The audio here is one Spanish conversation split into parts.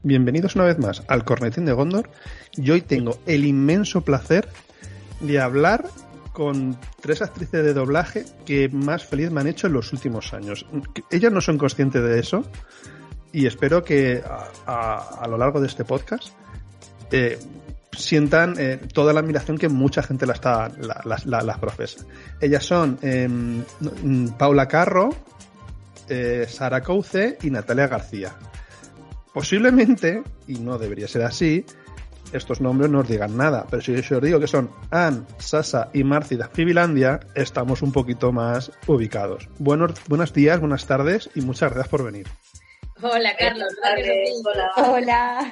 Bienvenidos una vez más al Cornetín de Gondor. Y hoy tengo el inmenso placer de hablar con 3 actrices de doblaje que más feliz me han hecho en los últimos años. Ellas no son conscientes de eso y espero que a lo largo de este podcast sientan toda la admiración que mucha gente las profesa. Ellas son Paula Carro, Sara Couce y Natalia García. Posiblemente, y no debería ser así, estos nombres no os digan nada, pero si yo os digo que son Anne, Sasa y Marci de Fibilandia, estamos un poquito más ubicados. Buenos días, buenas tardes y muchas gracias por venir. Hola, Carlos. Hola.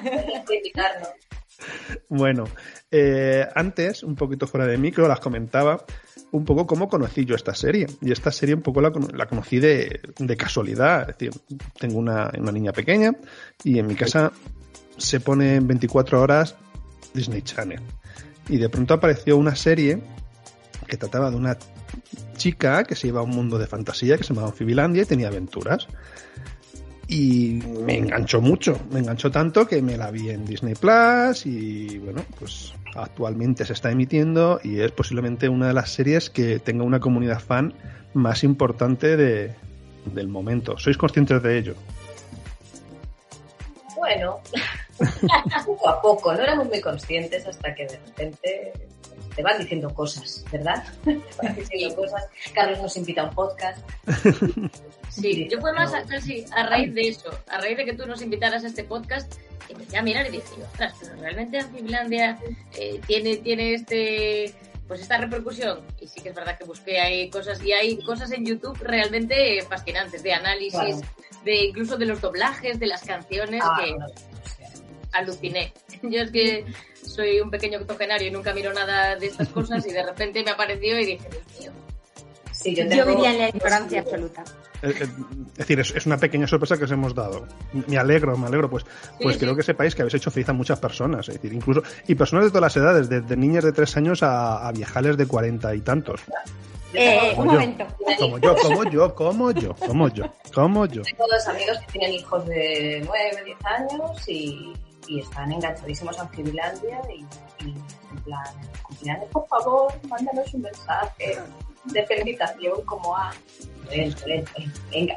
Bueno, antes, un poquito fuera de micro, las comentaba un poco cómo conocí yo esta serie. Y esta serie un poco la conocí de casualidad. Es decir, tengo una niña pequeña y en mi casa se pone 24 horas Disney Channel. Y de pronto apareció una serie que trataba de una chica que se iba a un mundo de fantasía que se llamaba Fibilandia y tenía aventuras. Y me enganchó mucho, me enganchó tanto que me la vi en Disney Plus y bueno, pues actualmente se está emitiendo y es posiblemente una de las series que tenga una comunidad fan más importante del momento. ¿Sois conscientes de ello? Bueno, poco a poco, no éramos muy conscientes hasta que de repente te van diciendo cosas, ¿verdad? Te van diciendo cosas. Carlos nos invita a un podcast. Sí, yo fue más casi a raíz de eso, a raíz de que tú nos invitaras a este podcast, empecé a mirar y dije, ostras, pero realmente Fibilandia tiene esta repercusión. Y sí que es verdad que busqué ahí cosas, y hay cosas en YouTube realmente fascinantes, de análisis, claro, de incluso de los doblajes, de las canciones, aluciné. Yo es que soy un pequeño octogenario y nunca miro nada de estas cosas y de repente me apareció y dije, Dios mío. Sí, yo diría en la ignorancia absoluta. Es decir, es una pequeña sorpresa que os hemos dado. Me alegro, pues sí. Creo que sepáis que habéis hecho feliz a muchas personas, es decir, incluso, y personas de todas las edades, desde niñas de 3 años a viejales de 40 y tantos. Un momento. Como yo. Tengo 2 amigos que tienen hijos de 9, 10 años y están enganchadísimos a Fibilandia y en plan, por favor, mándanos un mensaje de felicitación como a... Venga.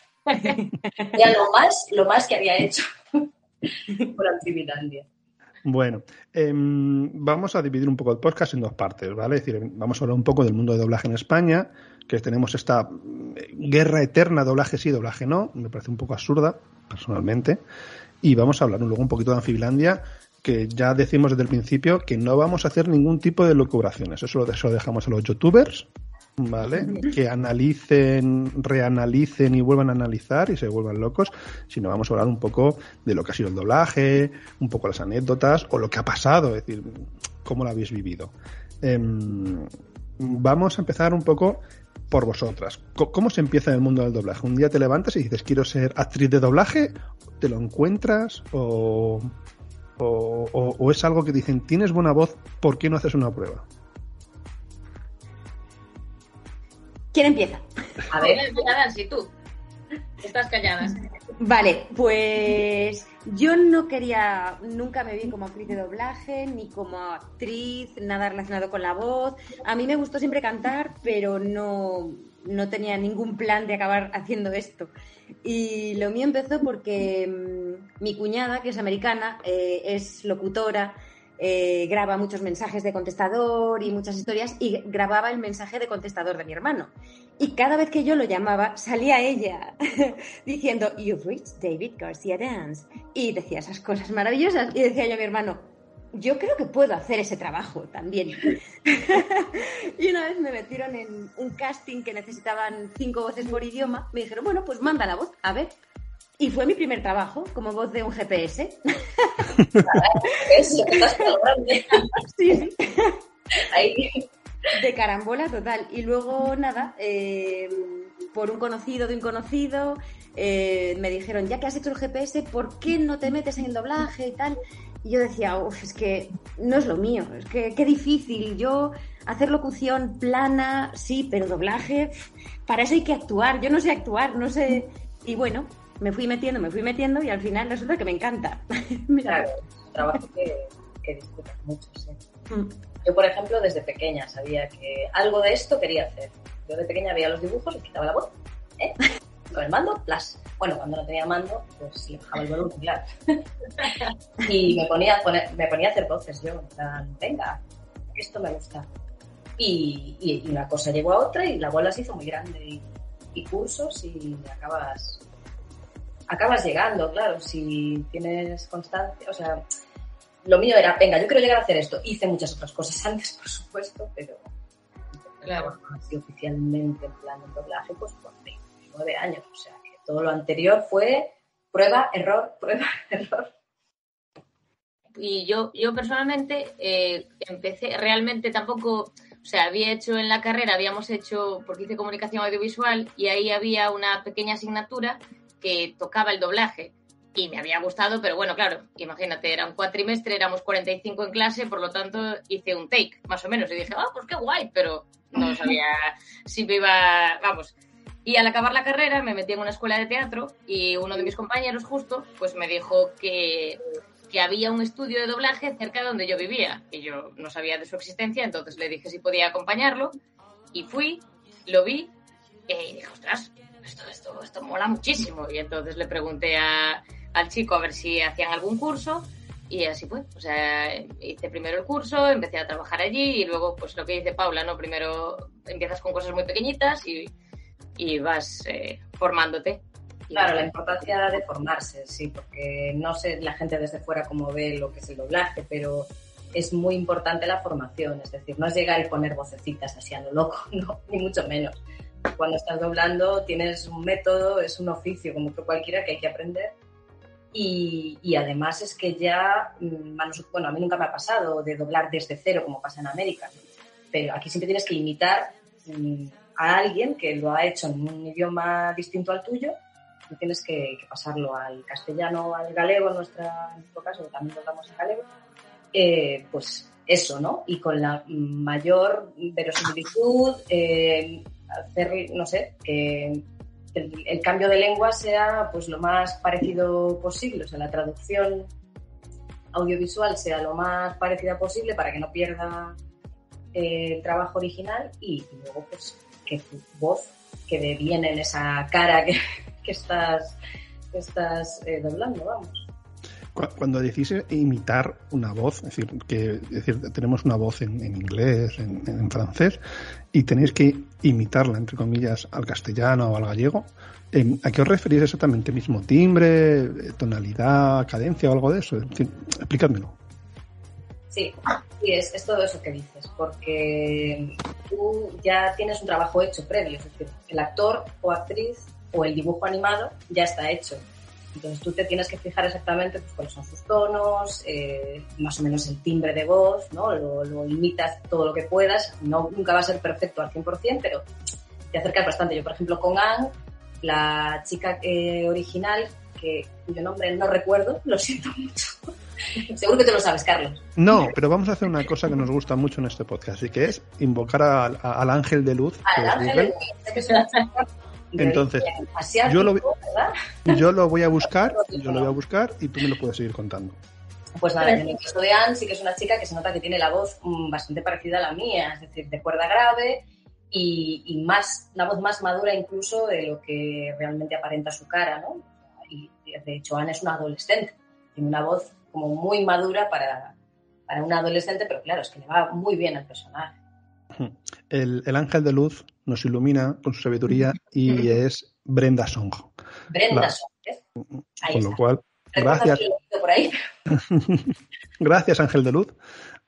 Ya lo más que había hecho por Fibilandia. Bueno, vamos a dividir un poco el podcast en 2 partes, ¿vale? Es decir, vamos a hablar un poco del mundo de doblaje en España, que tenemos esta guerra eterna, doblaje sí, doblaje no, me parece un poco absurda, personalmente, y vamos a hablar luego un poquito de Fibilandia, que ya decimos desde el principio que no vamos a hacer ningún tipo de locubraciones, eso lo dejamos a los youtubers, ¿vale? Que analicen, reanalicen y vuelvan a analizar y se vuelvan locos, sino vamos a hablar un poco de lo que ha sido el doblaje, un poco las anécdotas o lo que ha pasado, es decir, cómo lo habéis vivido. Vamos a empezar un poco por vosotras. ¿Cómo se empieza en el mundo del doblaje? Un día te levantas y dices, quiero ser actriz de doblaje, ¿te lo encuentras? ¿O es algo que dicen, tienes buena voz, ¿por qué no haces una prueba? ¿Quién empieza? A ver, si tú estás callada. Vale, pues yo nunca me vi como actriz de doblaje, ni como actriz, nada relacionado con la voz. A mí me gustó siempre cantar, pero no tenía ningún plan de acabar haciendo esto. Y lo mío empezó porque mi cuñada, que es americana, es locutora, graba muchos mensajes de contestador y muchas historias, y grababa el mensaje de contestador de mi hermano. Y cada vez que yo lo llamaba, salía ella diciendo, "You've reached David García Dance", y decía esas cosas maravillosas. Y decía yo a mi hermano, yo creo que puedo hacer ese trabajo también. Y una vez me metieron en un casting que necesitaban 5 voces por idioma. Me dijeron, bueno, pues manda la voz, a ver. Y fue mi primer trabajo como voz de un GPS. Eso, estás grande. Sí. Ahí. De carambola total. Y luego, nada, por un conocido de un conocido, me dijeron, ya que has hecho el GPS, ¿por qué no te metes en el doblaje y tal? Y yo decía, es que no es lo mío, es que qué difícil. Yo hacer locución plana, sí, pero doblaje, para eso hay que actuar. Yo no sé actuar, no sé. Y bueno, me fui metiendo y al final resulta que me encanta. Mira. Claro, es un trabajo que disfrutas mucho, sí. Yo, por ejemplo, desde pequeña sabía que algo de esto quería hacer. Yo de pequeña veía los dibujos y quitaba la voz, con el mando, plas. Bueno, cuando no tenía mando, pues le bajaba el volumen, claro. Y me ponía a hacer voces yo, en plan, venga, esto me gusta. Y una cosa llegó a otra y la bola se hizo muy grande y cursos y acabas llegando, claro, si tienes constancia, o sea, lo mío era, venga, yo quiero llegar a hacer esto. Hice muchas otras cosas antes, por supuesto, pero claro, así oficialmente en plan de doblaje, pues por 29 años, o sea, que todo lo anterior fue prueba, error. Y yo personalmente empecé, realmente tampoco, o sea, habíamos hecho, porque hice comunicación audiovisual y ahí había una pequeña asignatura que tocaba el doblaje y me había gustado, pero bueno, claro, imagínate, era un cuatrimestre, éramos 45 en clase, por lo tanto hice un take, más o menos, y dije, pues qué guay, pero no sabía si me iba, vamos. Y al acabar la carrera me metí en una escuela de teatro y uno de mis compañeros justo pues me dijo que había un estudio de doblaje cerca de donde yo vivía y yo no sabía de su existencia, entonces le dije si podía acompañarlo y fui, lo vi y dije, ostras, esto mola muchísimo. Y entonces le pregunté al chico a ver si hacían algún curso y así fue. O sea, hice primero el curso, empecé a trabajar allí y luego pues lo que dice Paula, ¿no? Primero empiezas con cosas muy pequeñitas y vas formándote. Claro, la importancia de formarse, sí, porque no sé la gente desde fuera cómo ve lo que es el doblaje, pero es muy importante la formación, es decir, no es llegar y poner vocecitas así a lo loco, no, ni mucho menos. Cuando estás doblando tienes un método, es un oficio como que cualquiera que hay que aprender y además es que ya, bueno, a mí nunca me ha pasado de doblar desde cero como pasa en América, pero aquí siempre tienes que imitar a alguien que lo ha hecho en un idioma distinto al tuyo. Y tienes que pasarlo al castellano o al galego, en nuestro caso, que también doblamos en galego, pues eso, ¿no? Y con la mayor verosimilitud, hacer, no sé, que el cambio de lengua sea pues lo más parecido posible, o sea, la traducción audiovisual sea lo más parecida posible para que no pierda el trabajo original y luego pues que tu voz quede bien en esa cara que estás doblando, vamos. Cuando decís imitar una voz, es decir, tenemos una voz en inglés, en francés, y tenéis que imitarla, entre comillas, al castellano o al gallego, ¿a qué os referís exactamente? ¿Mismo timbre, tonalidad, cadencia o algo de eso? Explícadmelo. Sí, es todo eso que dices, porque tú ya tienes un trabajo hecho previo, es decir, el actor o actriz o el dibujo animado ya está hecho. Entonces tú te tienes que fijar exactamente pues, cuáles son sus tonos, más o menos el timbre de voz, ¿no? Lo imitas todo lo que puedas. Nunca va a ser perfecto al 100%, pero te acercas bastante. Yo, por ejemplo, con Anne, la chica original, cuyo nombre no recuerdo, lo siento mucho. Seguro que tú lo sabes, Carlos. No, pero vamos a hacer una cosa que nos gusta mucho en este podcast, y que es invocar al ángel de luz. Al ángel de luz. Entonces, yo lo voy a buscar y tú me lo puedes seguir contando. Pues nada, en el caso de Anne sí que es una chica que se nota que tiene la voz bastante parecida a la mía, es decir, de cuerda grave y una voz más madura incluso de lo que realmente aparenta su cara, ¿no? Y de hecho Anne es una adolescente, tiene una voz como muy madura para una adolescente, pero claro, es que le va muy bien al personaje. El ángel de luz nos ilumina con su sabiduría y es Brenda Song. Brenda Song, ¿eh? Ahí con está. Lo cual, gracias. Por ahí. Gracias, ángel de luz.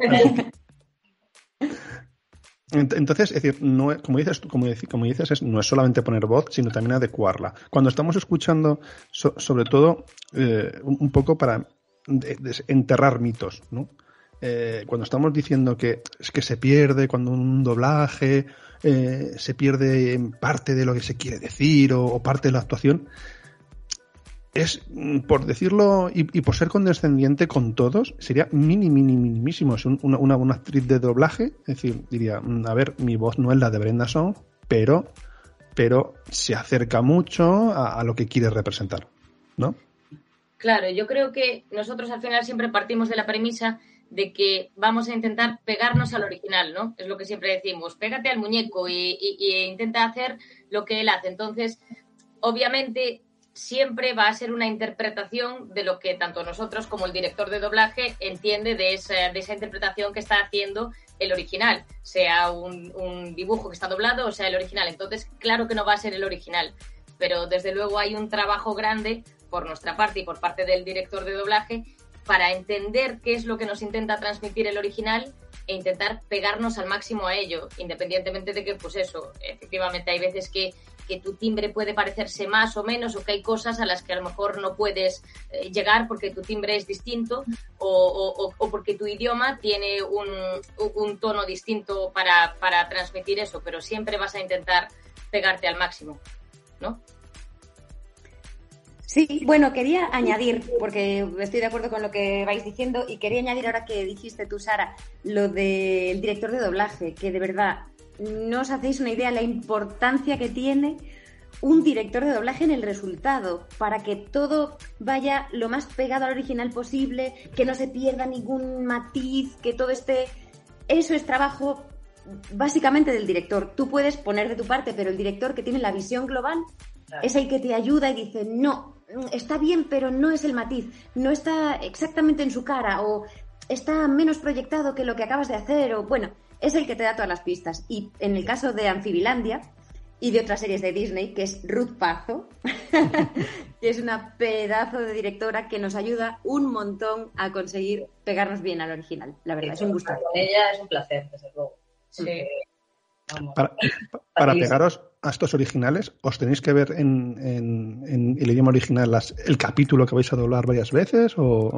Entonces, es decir, no, como dices, no es solamente poner voz, sino también adecuarla. Cuando estamos escuchando, sobre todo, un poco para enterrar mitos, ¿no? Cuando estamos diciendo que es que se pierde cuando un doblaje se pierde parte de lo que se quiere decir o parte de la actuación, es, por decirlo y por ser condescendiente con todos, sería minimísimo. Es una actriz de doblaje, es decir, diría, a ver, mi voz no es la de Brenda Song, pero se acerca mucho a lo que quiere representar. ¿no? Claro, yo creo que nosotros al final siempre partimos de la premisa de que vamos a intentar pegarnos al original, ¿no? Es lo que siempre decimos, pégate al muñeco y intenta hacer lo que él hace. Entonces, obviamente, siempre va a ser una interpretación de lo que tanto nosotros como el director de doblaje entiende de esa interpretación que está haciendo el original, sea un dibujo que está doblado o sea el original. Entonces, claro que no va a ser el original, pero desde luego hay un trabajo grande por nuestra parte y por parte del director de doblaje para entender qué es lo que nos intenta transmitir el original e intentar pegarnos al máximo a ello, independientemente de que, pues eso, efectivamente hay veces que tu timbre puede parecerse más o menos, o que hay cosas a las que a lo mejor no puedes llegar porque tu timbre es distinto o porque tu idioma tiene un tono distinto para transmitir eso, pero siempre vas a intentar pegarte al máximo, ¿no? Sí, bueno, quería añadir, porque estoy de acuerdo con lo que vais diciendo, y quería añadir ahora que dijiste tú, Sara, lo del director de doblaje, que de verdad no os hacéis una idea de la importancia que tiene un director de doblaje en el resultado, para que todo vaya lo más pegado al original posible, que no se pierda ningún matiz, que todo esté... Eso es trabajo básicamente del director. Tú puedes poner de tu parte, pero el director, que tiene la visión global, es el que te ayuda y dice, no, está bien, pero no es el matiz, no está exactamente en su cara, o está menos proyectado que lo que acabas de hacer, o bueno, es el que te da todas las pistas. Y en el caso de Amfibilandia y de otras series de Disney, que es Ruth Pazzo, que es una pedazo de directora que nos ayuda un montón a conseguir pegarnos bien al original, la verdad, es un gusto. Con ella es un placer, desde luego. Sí. Vamos. Para pegaros a estos originales, ¿os tenéis que ver en el idioma original el capítulo que vais a doblar varias veces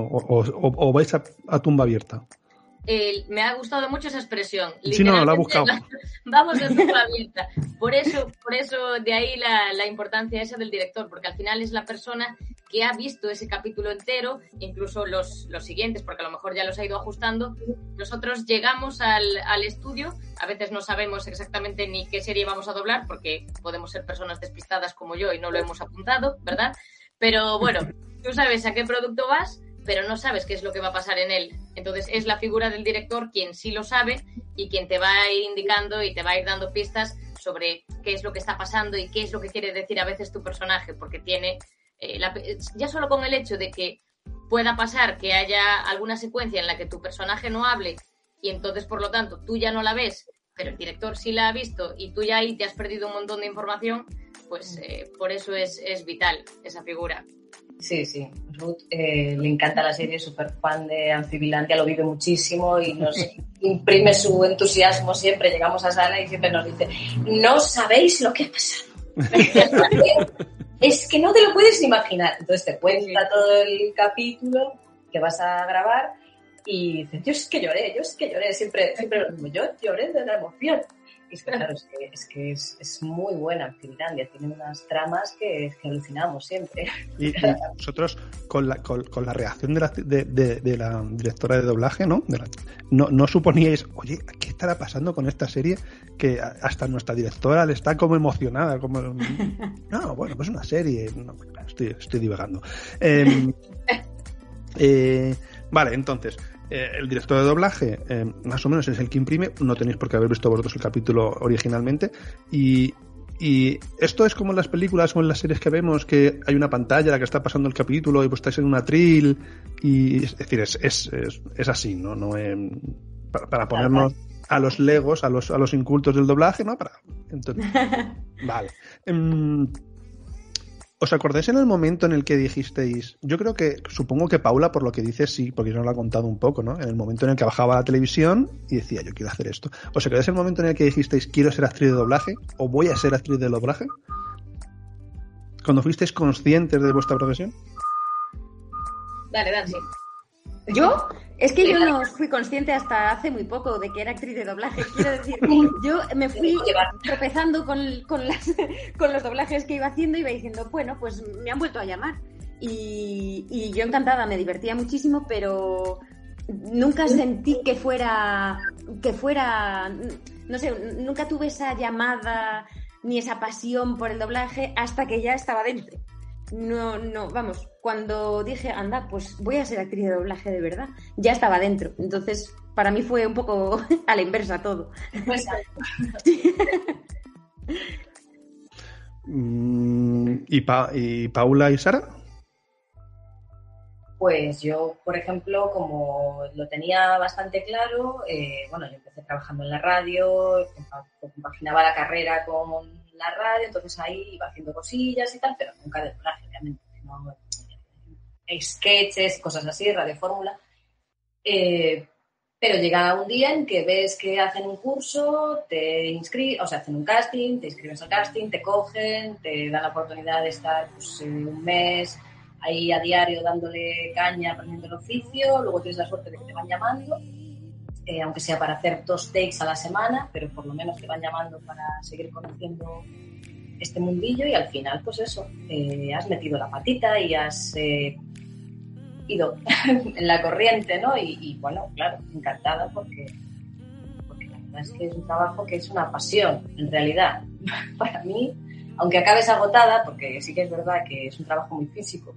o vais a tumba abierta? Me ha gustado mucho esa expresión. Sí, no, la he buscado. Vamos de tumba abierta. Por eso de ahí la importancia esa del director, porque al final es la persona que ha visto ese capítulo entero, incluso los siguientes, porque a lo mejor ya los ha ido ajustando. Nosotros llegamos al estudio, a veces no sabemos exactamente ni qué serie vamos a doblar, porque podemos ser personas despistadas como yo y no lo hemos apuntado, ¿verdad? Pero bueno, tú sabes a qué producto vas, pero no sabes qué es lo que va a pasar en él. Entonces es la figura del director quien sí lo sabe y quien te va a ir indicando y te va a ir dando pistas sobre qué es lo que está pasando y qué es lo que quiere decir a veces tu personaje, porque tiene ya solo con el hecho de que pueda pasar que haya alguna secuencia en la que tu personaje no hable y entonces por lo tanto tú ya no la ves, pero el director sí la ha visto y tú ya ahí te has perdido un montón de información, pues por eso es vital esa figura. Sí, sí. Ruth le encanta la serie, es súper fan de Amfibilandia, lo vive muchísimo y nos imprime su entusiasmo siempre. Llegamos a sala y siempre nos dice, no sabéis lo que ha pasado. Es que no te lo puedes imaginar. Entonces te cuenta todo el capítulo que vas a grabar y dice, yo es que lloré, siempre lo mismo, yo lloré de la emoción. Y es que, claro, es muy buena Amfibilandia, tiene unas tramas que alucinamos siempre. Y vosotros, con la reacción de la directora de doblaje, ¿no? No suponíais, oye, ¿qué estará pasando con esta serie? Que hasta nuestra directora le está como emocionada, como... No, bueno, pues una serie. No, estoy divagando. Vale, entonces... el director de doblaje más o menos es el que imprime, no tenéis por qué haber visto vosotros el capítulo originalmente y esto es como en las películas o en las series que vemos, que hay una pantalla en la que está pasando el capítulo y pues estáis en un atril y es decir, es así, ¿no? Para ponernos a los legos, a los incultos del doblaje, ¿no? Entonces, vale. ¿Os acordáis en el momento en el que dijisteis? Yo creo que, supongo que Paula, por lo que dice, sí, porque nos lo ha contado un poco, ¿no? En el momento en el que bajaba la televisión y decía, yo quiero hacer esto. ¿Os acordáis en el momento en el que dijisteis, quiero ser actriz de doblaje? ¿O voy a ser actriz de doblaje? ¿Cuando fuisteis conscientes de vuestra profesión? Dale, sí. ¿Yo? Es que yo no fui consciente hasta hace muy poco de que era actriz de doblaje. Quiero decir, yo me fui tropezando con los doblajes que iba haciendo y iba diciendo, bueno, pues me han vuelto a llamar. Y yo encantada, me divertía muchísimo, pero nunca sentí que fuera, no sé, nunca tuve esa llamada ni esa pasión por el doblaje hasta que ya estaba dentro. no, vamos, cuando dije, anda, pues voy a ser actriz de doblaje de verdad, ya estaba dentro. Entonces, para mí fue un poco a la inversa todo. Pues, ¿Y Paula y Sara? Pues yo, por ejemplo, como lo tenía bastante claro, yo empecé trabajando en la radio, compaginaba la carrera con la radio, entonces ahí iba haciendo cosillas y tal, pero nunca de doblaje, obviamente. ¿No? Sketches, cosas así, radiofórmula. Pero llega un día en que ves que hacen un curso, hacen un casting, te inscribes al casting, te cogen, te dan la oportunidad de estar pues, un mes ahí a diario dándole caña, aprendiendo el oficio, luego tienes la suerte de que te van llamando, aunque sea para hacer 2 takes a la semana, pero por lo menos te van llamando para seguir conociendo este mundillo y al final, pues eso, has metido la patita y has ido en la corriente, ¿no? Y bueno, claro, encantada porque la verdad es que es un trabajo que es una pasión, en realidad, para mí, aunque acabes agotada, porque sí que es verdad que es un trabajo muy físico,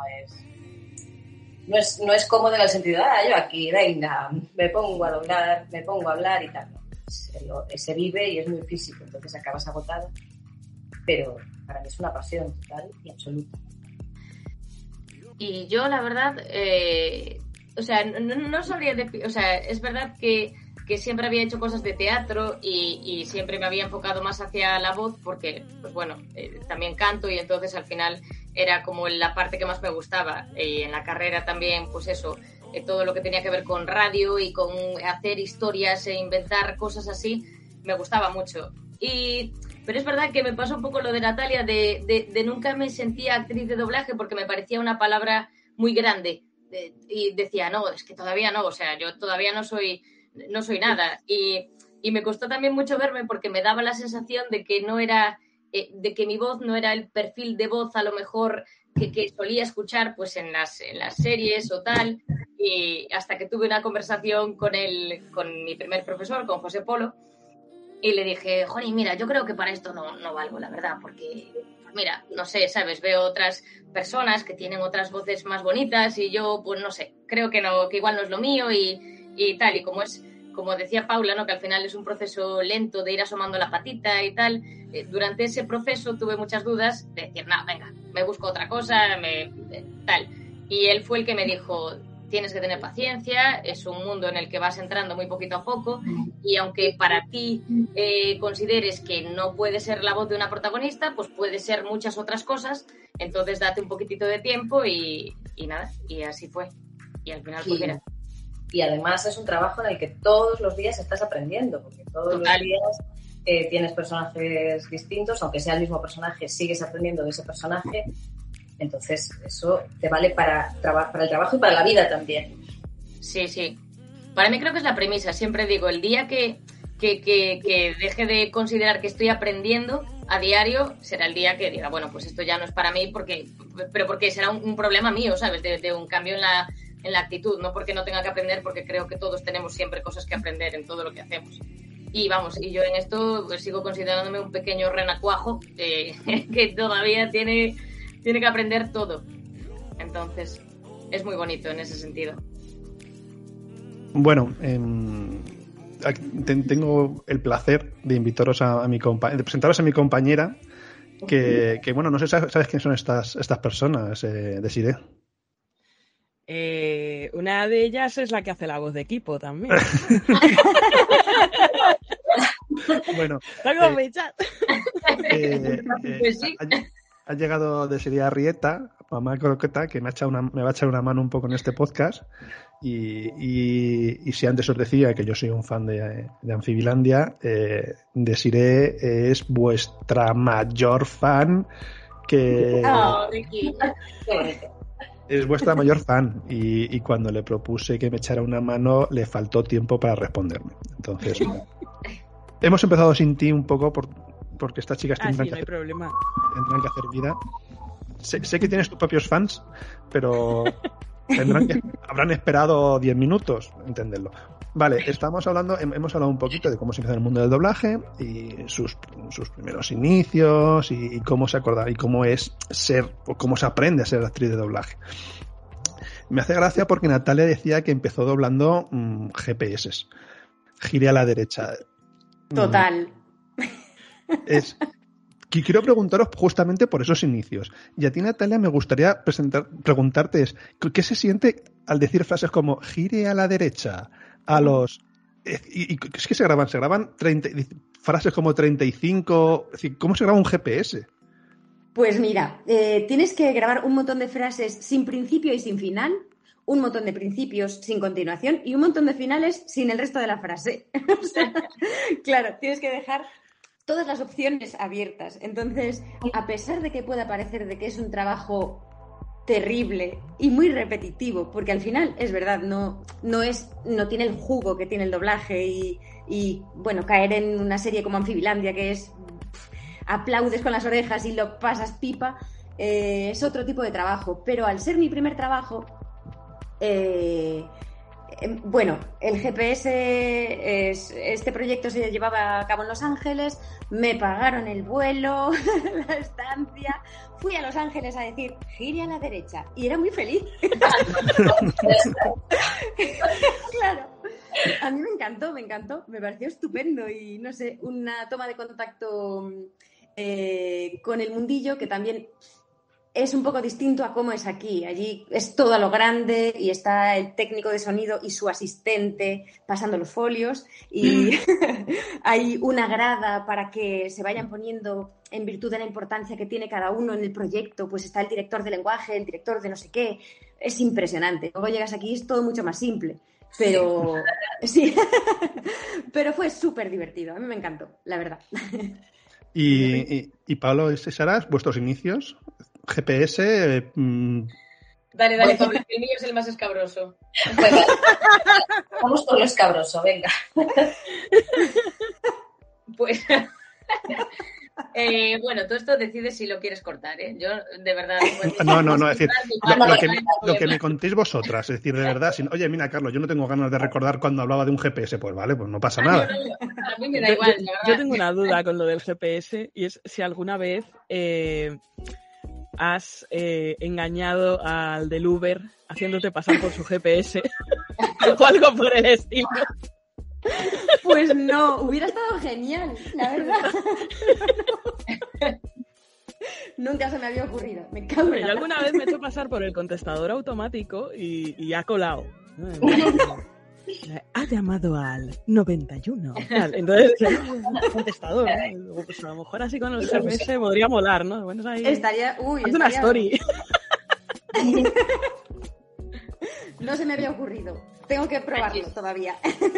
no es cómodo en el sentido de, yo aquí, venga, me pongo a doblar, me pongo a hablar y tal. No, se vive y es muy físico, entonces acabas agotada. Pero para mí es una pasión total y absoluta. Y yo, la verdad, no sabría decir, es verdad que siempre había hecho cosas de teatro y siempre me había enfocado más hacia la voz porque, pues bueno, también canto y entonces al final era como la parte que más me gustaba. Y en la carrera también, pues eso, todo lo que tenía que ver con radio y con hacer historias e inventar cosas así, me gustaba mucho. Pero es verdad que me pasó un poco lo de Natalia, de nunca me sentía actriz de doblaje porque me parecía una palabra muy grande. Y decía, no, es que todavía no, yo todavía no soy nada. Y me costó también mucho verme porque me daba la sensación de que no era, de que mi voz no era el perfil de voz a lo mejor que solía escuchar pues en las series o tal. Y hasta que tuve una conversación con mi primer profesor, con José Polo, y le dije, Joni, mira, yo creo que para esto no valgo, la verdad, porque, mira, no sé, ¿sabes? Veo otras personas que tienen otras voces más bonitas y yo, pues no sé, creo que igual no es lo mío y tal. Y como decía Paula, ¿no? Que al final es un proceso lento de ir asomando la patita y tal. Durante ese proceso tuve muchas dudas de decir, no, venga, me busco otra cosa, tal. Y él fue el que me dijo, tienes que tener paciencia, es un mundo en el que vas entrando muy poquito a poco y aunque para ti consideres que no puede ser la voz de una protagonista, pues puede ser muchas otras cosas, entonces date un poquitito de tiempo y nada, y así fue. Y al final pues mira. Y además es un trabajo en el que todos los días estás aprendiendo, porque todos los días tienes personajes distintos, aunque sea el mismo personaje, sigues aprendiendo de ese personaje. Entonces, eso te vale para el trabajo y para la vida también. Sí, sí. Para mí creo que es la premisa. Siempre digo, el día que deje de considerar que estoy aprendiendo a diario, será el día que diga, bueno, pues esto ya no es para mí, pero porque será un problema mío, ¿sabes? De un cambio en la actitud, no porque no tenga que aprender, porque creo que todos tenemos siempre cosas que aprender en todo lo que hacemos. Y vamos, y yo en esto pues, sigo considerándome un pequeño renacuajo que todavía tiene que aprender todo. Entonces, es muy bonito en ese sentido. Bueno, tengo el placer de invitaros de presentaros a mi compañera, que bueno, no sé, ¿sabes quiénes son estas personas, Desiree? Una de ellas es la que hace la voz de equipo también. Bueno, pues sí. Ha llegado Desiree Arrieta, mamá croqueta, que me va a echar una mano un poco en este podcast. Y si antes os decía que yo soy un fan de Amfibilandia, Desiree es vuestra mayor fan, que Ricky. es vuestra mayor fan. Y cuando le propuse que me echara una mano, le faltó tiempo para responderme. Entonces, hemos empezado sin ti un poco porque estas chicas tendrán que hacer vida. Sé que tienes tus propios fans, pero Habrán esperado 10 minutos, entenderlo. Vale, hemos hablado un poquito de cómo se empieza en el mundo del doblaje y sus primeros inicios y cómo se acorda y cómo es ser o cómo se aprende a ser actriz de doblaje. Me hace gracia porque Natalia decía que empezó doblando GPS. Gire a la derecha. Total. Quiero preguntaros justamente por esos inicios. Y a ti, Natalia, me gustaría preguntarte ¿qué se siente al decir frases como gire a la derecha? A los... Y es que se graban 30, frases como 35... Es decir, ¿cómo se graba un GPS? Pues mira, tienes que grabar un montón de frases sin principio y sin final, un montón de principios sin continuación y un montón de finales sin el resto de la frase. O sea, claro, tienes que dejar todas las opciones abiertas. Entonces, a pesar de que pueda parecer de que es un trabajo terrible y muy repetitivo, porque al final es verdad, no tiene el jugo que tiene el doblaje y bueno, caer en una serie como Amfibilandia, que es aplaudes con las orejas y lo pasas pipa, es otro tipo de trabajo. Pero al ser mi primer trabajo, bueno, el GPS, este proyecto se llevaba a cabo en Los Ángeles, me pagaron el vuelo, la estancia, fui a Los Ángeles a decir, gire a la derecha, y era muy feliz. Claro, a mí me encantó, me pareció estupendo y no sé, una toma de contacto con el mundillo que también es un poco distinto a cómo es aquí. Allí es todo a lo grande y está el técnico de sonido y su asistente pasando los folios y hay una grada para que se vayan poniendo en virtud de la importancia que tiene cada uno en el proyecto. Pues está el director de lenguaje, el director de no sé qué. Es impresionante. Luego llegas aquí y es todo mucho más simple. Pero sí, pero fue súper divertido. A mí me encantó, la verdad. Y Pablo y Sara, vuestros inicios, GPS. Dale, Pablo, que el mío es el más escabroso. Bueno, vamos por lo escabroso, venga. Pues, bueno, todo esto decides si lo quieres cortar, ¿eh? Yo, de verdad... No, es decir, lo que me contéis vosotras, es decir, de verdad, oye, mira, Carlos, yo no tengo ganas de recordar cuando hablaba de un GPS, pues vale, pues no pasa nada. A mí me da igual, la verdad. Yo tengo una duda con lo del GPS y es si alguna vez has engañado al del Uber haciéndote pasar por su GPS o algo por el estilo. Pues no, hubiera estado genial, la verdad. Nunca se me había ocurrido. Me cago en Yo alguna vez me he hecho pasar por el contestador automático y ha colado. Ha llamado al 91. Entonces, el contestador, ¿no? Pues a lo mejor así con el GPS podría molar, ¿no? Bueno, ahí... Haz una story. No se me había ocurrido. Tengo que probarlo todavía.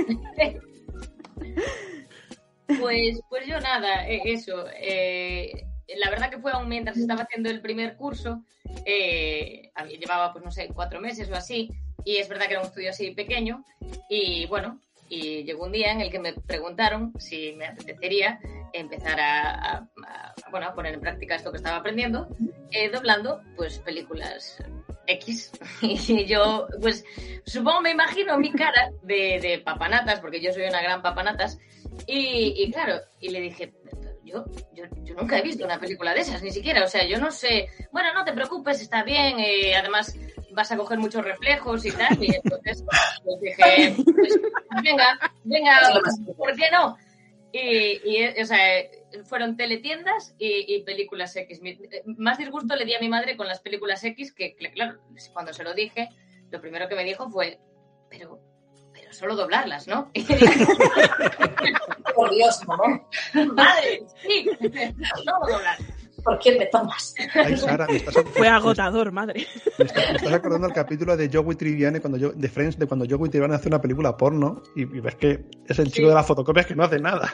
Pues yo nada, eso. La verdad que fue aún mientras estaba haciendo el primer curso. Llevaba, pues no sé, 4 meses o así. Y es verdad que era un estudio así pequeño. Y bueno, y llegó un día en el que me preguntaron si me apetecería empezar a poner en práctica esto que estaba aprendiendo, doblando pues películas X. Y yo, pues supongo, me imagino mi cara de papanatas, porque yo soy una gran papanatas. Y claro, y le dije, yo nunca he visto una película de esas, ni siquiera, o sea, yo no sé, bueno, no te preocupes, está bien, además vas a coger muchos reflejos y tal, y entonces pues dije, pues, venga, ¿por qué no? Y o sea, fueron teletiendas y películas X. Más disgusto le di a mi madre con las películas X, que claro, cuando se lo dije, lo primero que me dijo fue, pero solo doblarlas, ¿no? Y dije, por Dios, ¿no? Madre, sí, solo doblar. ¿Por quién me tomas? Ay, Sara, fue agotador, madre. Me estás acordando el capítulo de Joey Tribbiani de Friends, de cuando Joey Tribbiani hace una película porno y ves que es el chico de las fotocopias que no hace nada.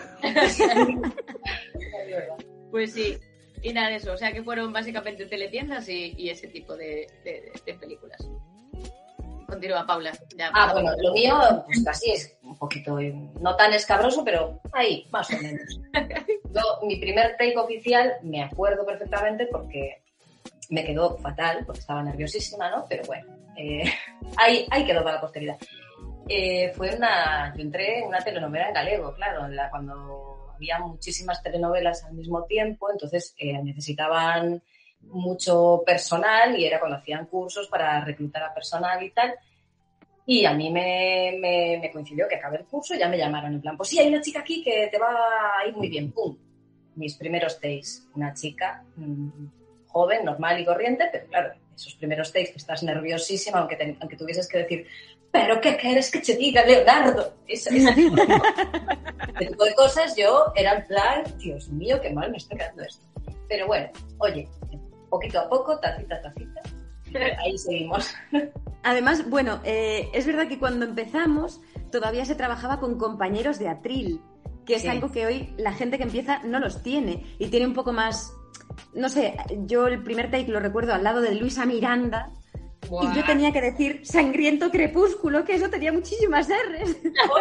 Pues sí, y nada de eso. O sea que fueron básicamente teletiendas y ese tipo de películas. Continúa, Paula. Ya, bueno, lo mío pues casi es un poquito, no tan escabroso, pero ahí, más o menos. Mi primer take oficial me acuerdo perfectamente porque me quedó fatal, porque estaba nerviosísima, ¿no? Pero bueno, ahí quedó para la posteridad. Yo entré en una telenovela en galego, claro, cuando había muchísimas telenovelas al mismo tiempo, entonces necesitaban mucho personal y era cuando hacían cursos para reclutar a personal y tal. Y a mí me coincidió que acabé el curso y ya me llamaron en plan, pues sí, hay una chica aquí que te va a ir muy bien, ¡pum! Mis primeros takes, una chica joven, normal y corriente, pero claro, esos primeros takes que estás nerviosísima, aunque tuvieses que decir, ¿pero qué quieres que te diga, Leonardo? Ese tipo de cosas, yo era en plan, Dios mío, qué mal me está quedando esto. Pero bueno, oye, poquito a poco, tacita, ahí seguimos. Además, bueno, es verdad que cuando empezamos todavía se trabajaba con compañeros de atril, que es algo que hoy la gente que empieza no los tiene y tiene un poco más, no sé, yo el primer take lo recuerdo al lado de Luisa Miranda. Wow. Y yo tenía que decir sangriento crepúsculo, que eso tenía muchísimas R's.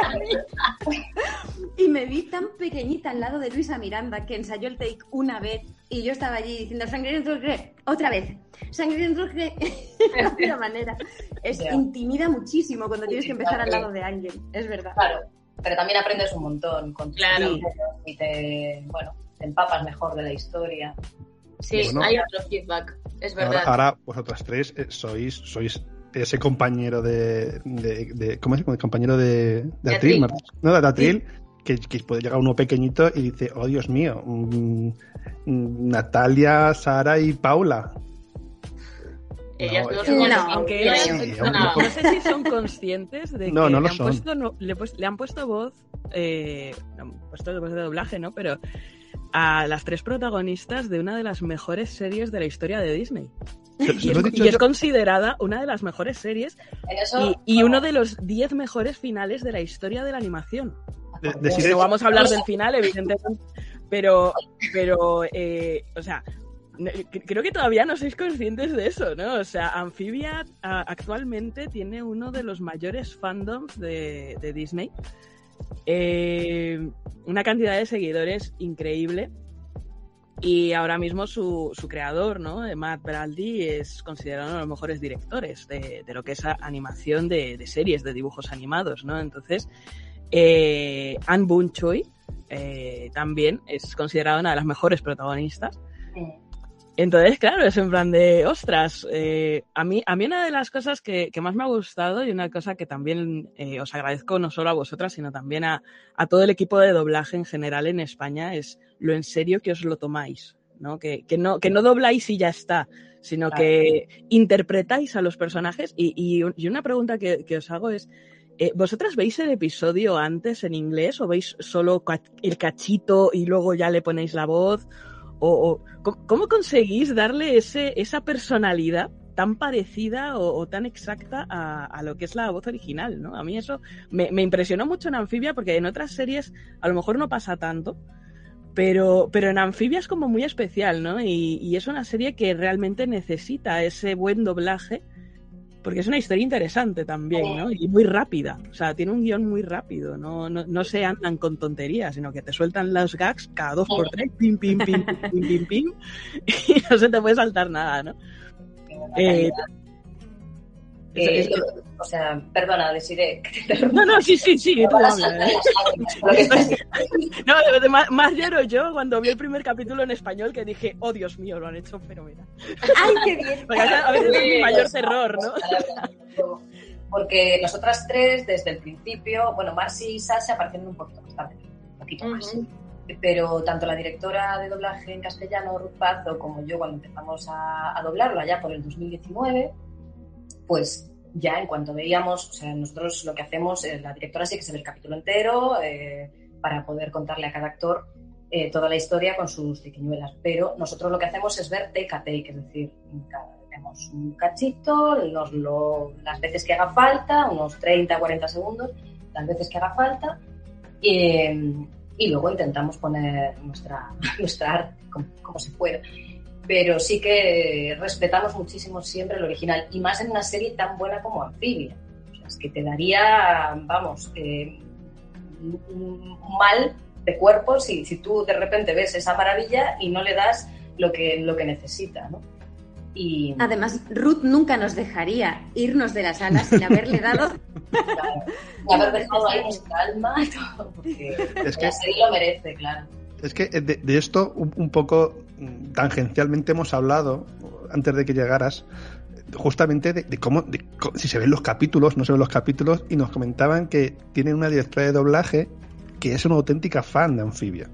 Y me vi tan pequeñita al lado de Luisa Miranda que ensayó el take una vez y yo estaba allí diciendo sangriento otra vez. Sangriento de alguna manera. Intimida muchísimo cuando tienes que empezar al lado de alguien, es verdad. Claro, pero también aprendes un montón con tus y te empapas mejor de la historia. Sí, bueno, hay otro feedback, es verdad. Ahora vosotras tres sois ese compañero de ¿cómo es? Compañero de atril, ¿no? De atril, que puede llegar uno pequeñito y dice, oh Dios mío, Natalia, Sara y Paula. Ellas dos aunque no sé si son conscientes de que le han puesto voz, puesto voz de doblaje, ¿no? Pero a las tres protagonistas de una de las mejores series de la historia de Disney. Y es considerada una de las mejores series y uno de los 10 mejores finales de la historia de la animación. No vamos a hablar del final, evidentemente, pero o sea, creo que todavía no sois conscientes de eso, ¿no? O sea, Amphibia actualmente tiene uno de los mayores fandoms de Disney. Una cantidad de seguidores increíble y ahora mismo su creador, ¿no? Matt Braldy, es considerado uno de los mejores directores de lo que es animación de series, de dibujos animados, ¿no? Entonces, Anne Boon Choi también es considerada una de las mejores protagonistas. Entonces, claro, es en plan de, ostras, a mí una de las cosas que más me ha gustado y una cosa que también os agradezco no solo a vosotras, sino también a todo el equipo de doblaje en general en España es lo en serio que os lo tomáis, ¿no? Que no dobláis y ya está, sino que interpretáis a los personajes y una pregunta que os hago es, ¿vosotras veis el episodio antes en inglés o veis solo el cachito y luego ya le ponéis la voz? ¿O cómo conseguís darle esa personalidad tan parecida o tan exacta a lo que es la voz original, ¿no? A mí eso me impresionó mucho en Amphibia porque en otras series a lo mejor no pasa tanto, pero en Amphibia es como muy especial, ¿no? Y es una serie que realmente necesita ese buen doblaje porque es una historia interesante también, ¿no? Y muy rápida, o sea, tiene un guión muy rápido, no se andan con tonterías, sino que te sueltan los gags cada 2x3, pim, pim, pim, pim, pim, pim, pim, y no se te puede saltar nada, ¿no? O sea, perdona, Desiree. No, sí, tú hablas. No, más lloro yo cuando vi el primer capítulo en español que dije, oh Dios mío, lo han hecho fenomenal. ¡Ay, qué bien! Porque a veces es mi mayor terror, ¿no? Porque nosotras tres, desde el principio, bueno, Marcy y Sasha aparecen un poquito más tarde, un poquito más. Pero tanto la directora de doblaje en castellano, Ruth Pazo, como yo, cuando empezamos a doblarlo allá por el 2019, pues ya en cuanto veíamos, o sea, nosotros lo que hacemos, la directora sí que se ve el capítulo entero para poder contarle a cada actor toda la historia con sus triquiñuelas, pero nosotros lo que hacemos es ver take a take, es decir, vemos un cachito, las veces que haga falta, unos 30, 40 segundos, las veces que haga falta, y luego intentamos poner nuestra arte como se pueda. Pero sí que respetamos muchísimo siempre el original, y más en una serie tan buena como Amphibia. O sea, es que te daría, vamos, un mal de cuerpo si tú de repente ves esa maravilla y no le das lo que necesita, ¿no? Y además, Ruth nunca nos dejaría irnos de la sala sin haberle dado... claro, y haber dejado ahí nuestra alma y todo, porque la serie lo merece, claro. Es que de esto un poco tangencialmente hemos hablado antes de que llegaras, justamente de cómo si se ven los capítulos, no se ven los capítulos, y nos comentaban que tienen una directora de doblaje que es una auténtica fan de Amphibia.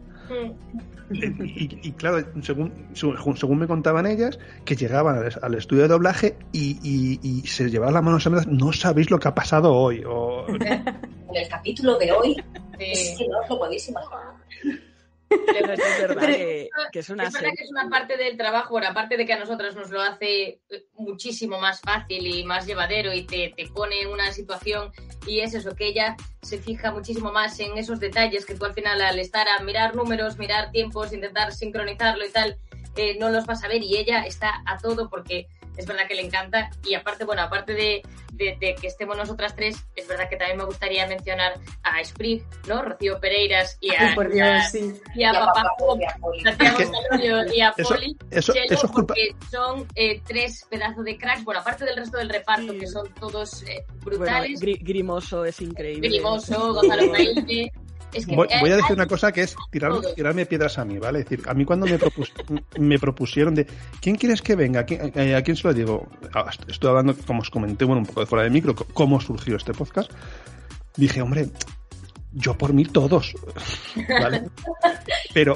Y claro, según me contaban ellas, que llegaban al estudio de doblaje y se llevaban las manos a la mesa, no sabéis lo que ha pasado hoy. En el capítulo de hoy, es que no os lo podéis imaginar. Pero es verdad que es una es verdad que es una parte del trabajo, bueno, aparte de que a nosotras nos lo hace muchísimo más fácil y más llevadero y te pone en una situación, y es eso, que ella se fija muchísimo más en esos detalles que tú al final, al estar a mirar números, mirar tiempos, intentar sincronizarlo y tal, no los vas a ver, y ella está a todo porque es verdad que le encanta. Y aparte, bueno, aparte de que estemos nosotras tres, es verdad que también me gustaría mencionar a Sprig, ¿no? Rocío Pereiras y a, por Dios, sí. y a Papá Santiago Salollo y a Poli, eso es culpa. Porque son tres pedazos de cracks, bueno, aparte del resto del reparto, que son todos brutales. Bueno, Grimoso es increíble. Grimoso, Gonzalo Paine. Es que voy a decir una cosa que es tirarme piedras a mí, ¿vale? Es decir, a mí cuando me propusieron de ¿quién quieres que venga? ¿A quién se lo digo? Estoy hablando, como os comenté, bueno, un poco de fuera de micro, cómo surgió este podcast. Dije, hombre, yo por mí todos, ¿vale? Pero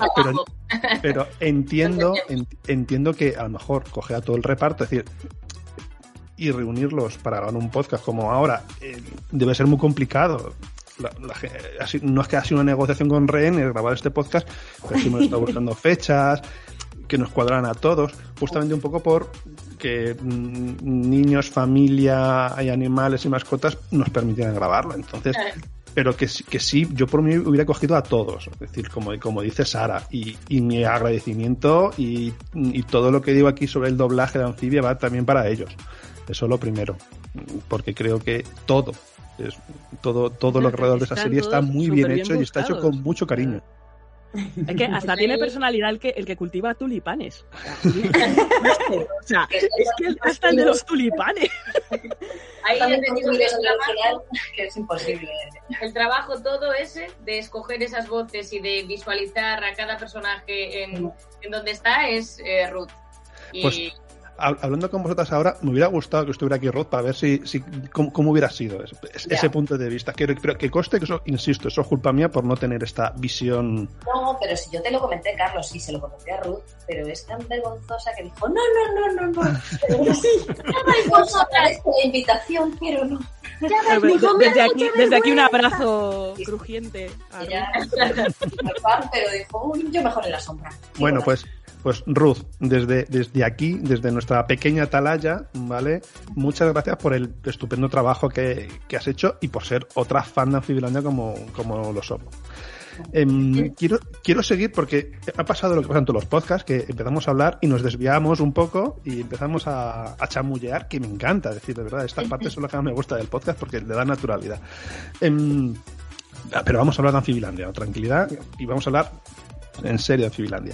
entiendo que a lo mejor coger a todo el reparto, es decir, y reunirlos para grabar un podcast como ahora, debe ser muy complicado. No es que ha sido una negociación con Rehén el grabar este podcast, pero sí hemos estado buscando fechas que nos cuadraran a todos, justamente un poco por que niños, familia y animales y mascotas nos permitieran grabarlo. Entonces, pero que sí, yo por mí hubiera cogido a todos, es decir, como dice Sara, y mi agradecimiento y todo lo que digo aquí sobre el doblaje de Amphibia va también para ellos. Eso es lo primero, porque creo que todo lo alrededor de esa serie está muy bien hecho y está hecho con mucho cariño. Es que hasta tiene personalidad el que cultiva tulipanes. O sea, es que hasta el de los tulipanes. Ahí también te digo que es imposible. El trabajo todo ese de escoger esas voces y de visualizar a cada personaje en donde está es Ruth. Y... Pues, hablando con vosotras ahora, me hubiera gustado que estuviera aquí Ruth para ver cómo hubiera sido ese punto de vista. Pero que conste que eso, insisto, eso es culpa mía por no tener esta visión. No, pero si yo te lo comenté, Carlos, sí, se lo comenté a Ruth, pero es tan vergonzosa que dijo, no. Pero sí, otra vez la invitación, pero no. Desde aquí un abrazo crujiente a Ruth. Pero dijo, yo mejor en la sombra. Bueno, pues Ruth, desde aquí, desde nuestra pequeña atalaya, ¿vale? Muchas gracias por el estupendo trabajo que has hecho y por ser otra fan de Amfibilandia como lo somos. Quiero seguir porque ha pasado lo que pasa en todos los podcasts, que empezamos a hablar y nos desviamos un poco y empezamos a chamullear, que me encanta, decir, de verdad, estas partes son las que más me gusta del podcast porque le da naturalidad. Pero vamos a hablar de Amfibilandia, tranquilidad, y vamos a hablar en serio de Amfibilandia.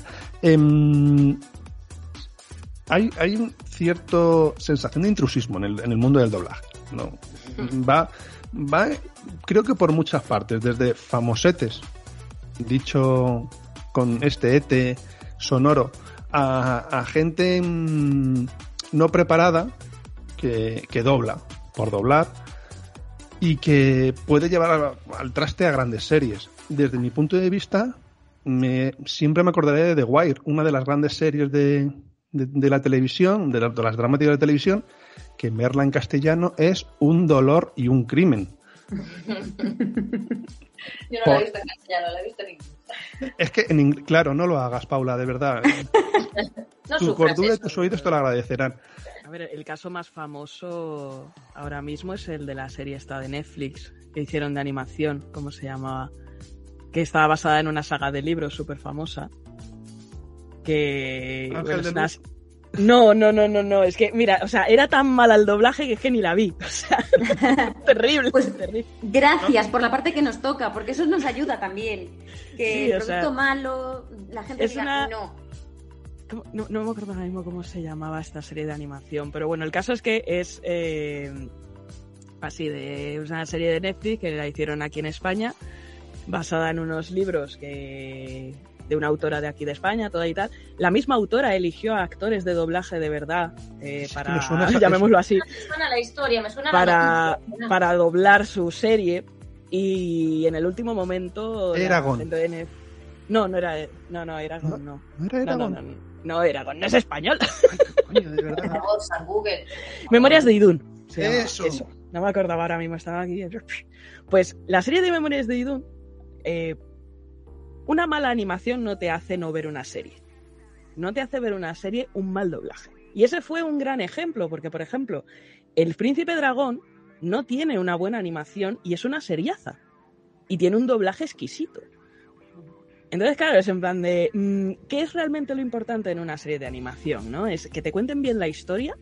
Hay un cierto sensación de intrusismo en el mundo del doblaje, ¿no? Va creo que por muchas partes, desde famosetes, dicho con este ete sonoro, a gente no preparada que dobla por doblar y que puede llevar al traste a grandes series. Desde mi punto de vista, siempre me acordaré de The Wire, una de las grandes series de la televisión, de las dramáticas de la televisión, que verla en castellano es un dolor y un crimen. Yo no la he visto en castellano, la he visto en inglés. Es que, claro, no lo hagas, Paula, de verdad. No tu cordura y tus oídos te lo agradecerán. A ver, el caso más famoso ahora mismo es el de la serie esta de Netflix que hicieron de animación, ¿cómo se llamaba? Que estaba basada en una saga de libros súper famosa. Que... No, es que, mira, o sea, era tan mal el doblaje que es que ni la vi. O sea, terrible, pues, terrible. Gracias por la parte que nos toca, porque eso nos ayuda también. Que sí, el producto malo, la gente diga no. no me acuerdo ahora mismo cómo se llamaba esta serie de animación, pero bueno, el caso es que es así, de una serie de Netflix que la hicieron aquí en España, basada en unos libros de una autora de aquí de España, toda y tal. La misma autora eligió a actores de doblaje de verdad para, llamémoslo así, me suena la historia, me suena la noticia. Para doblar su serie, y en el último momento... Eragon. No era Eragon, no. ¿No era Eragon? No, Eragon, no es español. Coño, de verdad. Por favor, San Google. Memorias de Idún. Eso. No me acordaba ahora mismo, estaba aquí. Pues la serie de Memorias de Idún, una mala animación no te hace no ver una serie. No te hace ver una serie un mal doblaje. Y ese fue un gran ejemplo, porque, por ejemplo, El Príncipe Dragón no tiene una buena animación y es una seriaza. Y tiene un doblaje exquisito. Entonces, claro, es en plan de... ¿qué es realmente lo importante en una serie de animación, no? ¿Es que te cuenten bien la historia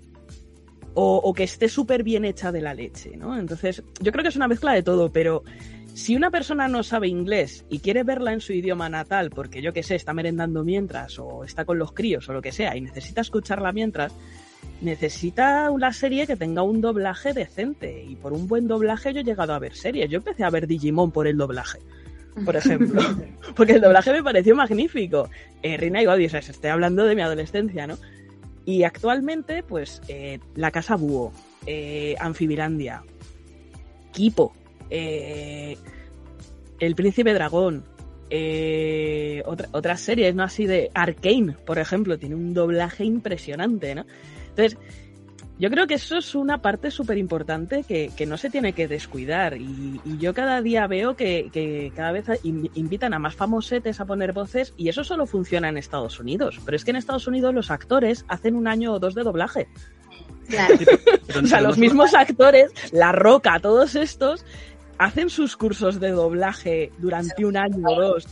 o que esté súper bien hecha de la leche, ¿no? Entonces, yo creo que es una mezcla de todo, pero si una persona no sabe inglés y quiere verla en su idioma natal porque, yo qué sé, está merendando mientras o está con los críos o lo que sea y necesita escucharla mientras, necesita una serie que tenga un doblaje decente. Y por un buen doblaje yo he llegado a ver series. Yo empecé a ver Digimon por el doblaje, por ejemplo, porque el doblaje me pareció magnífico. Reina y Gaudí, o sea, estoy hablando de mi adolescencia, ¿no? Y actualmente, pues, La Casa Búho, Anfibilandia, Kipo, El Príncipe Dragón, otras series, ¿no? Así de Arcane, por ejemplo, tiene un doblaje impresionante, ¿no? Entonces, yo creo que eso es una parte súper importante que no se tiene que descuidar, y yo cada día veo que cada vez invitan a más famosetes a poner voces, y eso solo funciona en Estados Unidos, pero es que en Estados Unidos los actores hacen 1 año o 2 de doblaje. Claro. O sea, los mismos actores, La Roca, todos estos, hacen sus cursos de doblaje durante 1 año o 2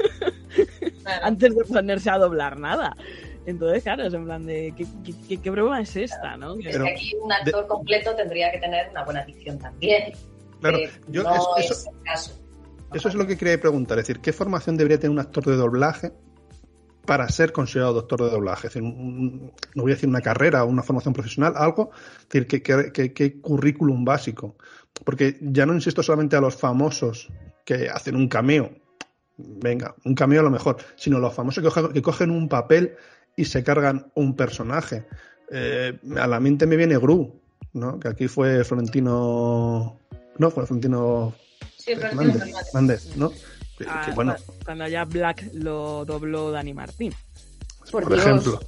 antes de ponerse a doblar nada. Entonces, claro, es en plan de ¿qué broma es esta, no? Es que aquí un actor completo tendría que tener una buena dicción también. Claro, No es el caso. Eso es lo que quería preguntar. Es decir, ¿qué formación debería tener un actor de doblaje para ser considerado doctor de doblaje? Es decir, no voy a decir una carrera o una formación profesional, algo. Es decir, ¿qué currículum básico? Porque ya no insisto solamente a los famosos que hacen un cameo. Venga, un cameo a lo mejor. Sino los famosos que cogen un papel y se cargan un personaje. A la mente me viene Gru, ¿no? Que aquí fue Florentino... No, fue Florentino... Sí, Florentino Fernández, ¿no? Que, bueno, cuando ya Black lo dobló Dani Martín. Por ejemplo.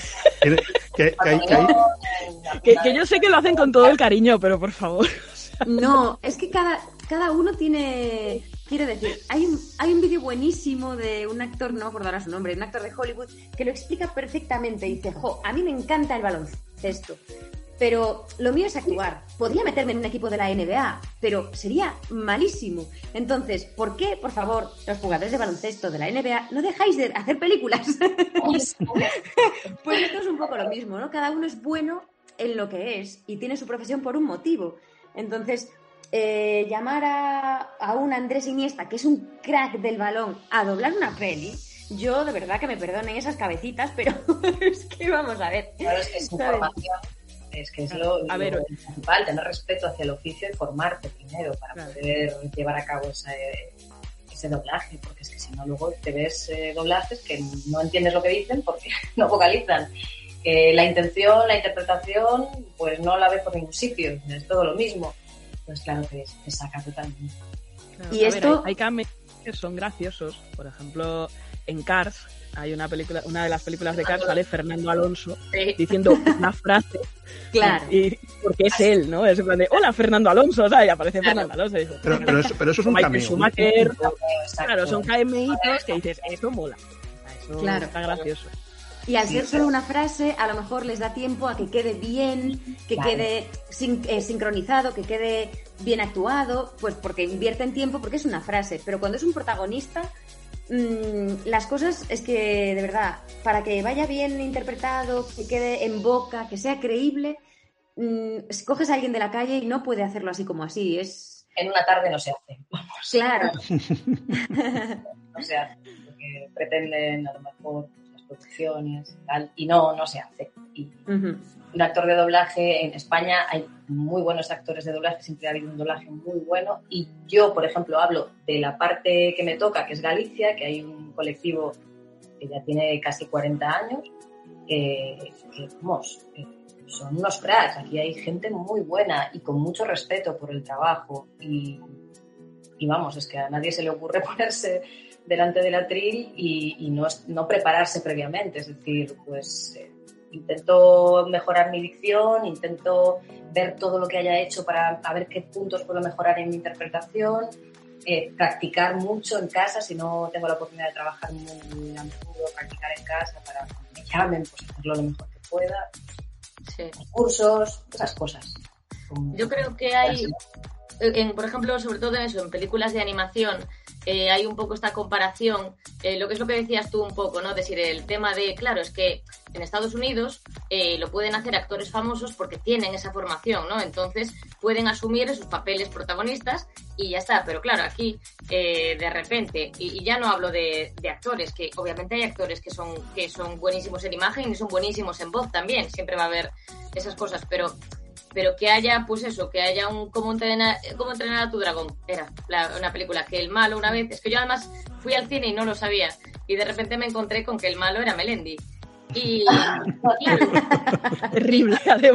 Que yo sé que lo hacen con todo el cariño, pero por favor. No, es que cada uno tiene... Quiero decir, hay un vídeo buenísimo de un actor, no me acuerdo ahora su nombre, un actor de Hollywood, que lo explica perfectamente. Dice, a mí me encanta el baloncesto, pero lo mío es actuar. Podría meterme en un equipo de la NBA, pero sería malísimo. Entonces, ¿por qué, por favor, los jugadores de baloncesto de la NBA no dejáis de hacer películas? Pues esto es un poco lo mismo, ¿no? Cada uno es bueno en lo que es y tiene su profesión por un motivo. Entonces, llamar a un Andrés Iniesta, que es un crack del balón, a doblar una peli, yo de verdad que me perdonen esas cabecitas, pero es que vamos a ver. Claro, es que es información, es que es lo principal, tener respeto hacia el oficio y formarte primero para poder llevar a cabo ese doblaje, porque es que si no luego te ves doblajes que no entiendes lo que dicen porque no vocalizan. La intención, la interpretación, pues no la ves por ningún sitio, es todo lo mismo. Pues claro que te saca totalmente. Claro, y esto... hay cambios que son graciosos. Por ejemplo, en Cars, hay una de las películas de Cars, sale Fernando Alonso diciendo una frase. Claro. Y porque es él, ¿no? Es en plan de, hola, Fernando Alonso, o sea, y aparece Fernando Alonso. Y dice, pero eso es un cameo. Schumacher, claro, son KMItos que dices, eso mola. Eso está gracioso. Y al ser solo una frase, a lo mejor les da tiempo a que quede bien, que quede sincronizado, que quede bien actuado, pues porque invierten tiempo, porque es una frase. Pero cuando es un protagonista, las cosas es que, de verdad, para que vaya bien interpretado, que quede en boca, que sea creíble, si coges a alguien de la calle y no puede hacerlo así como así. En una tarde no se hace. Vamos. Claro. No se hace, porque pretenden a lo mejor... producciones, tal, y no se hace. Y un actor de doblaje en España, hay muy buenos actores de doblaje, siempre ha habido un doblaje muy bueno, y yo, por ejemplo, hablo de la parte que me toca, que es Galicia, que hay un colectivo que ya tiene casi 40 años, son unos cracks. Aquí hay gente muy buena y con mucho respeto por el trabajo, y vamos, es que a nadie se le ocurre ponerse delante del atril y no prepararse previamente. Es decir, pues intento mejorar mi dicción, intento ver todo lo que haya hecho para ver qué puntos puedo mejorar en mi interpretación, practicar mucho en casa. Si no tengo la oportunidad de trabajar muy a menudo, practicar en casa para cuando me llamen, pues hacerlo lo mejor que pueda. Sí. Cursos, esas cosas. Yo creo que hay, por ejemplo, sobre todo en eso, en películas de animación, hay un poco esta comparación, lo que es lo que decías tú un poco, ¿no? Decir, el tema de, claro, es que en Estados Unidos lo pueden hacer actores famosos porque tienen esa formación, ¿no? Entonces pueden asumir esos papeles protagonistas y ya está. Pero claro, aquí de repente, y ya no hablo de actores, que obviamente hay actores que son buenísimos en imagen y son buenísimos en voz también, siempre va a haber esas cosas, pero que haya, pues eso, que haya un cómo entrenar a tu dragón. Era una película que el malo una vez, es que yo además fui al cine y no lo sabía, y de repente me encontré con que el malo era Melendi. Y claro, terrible.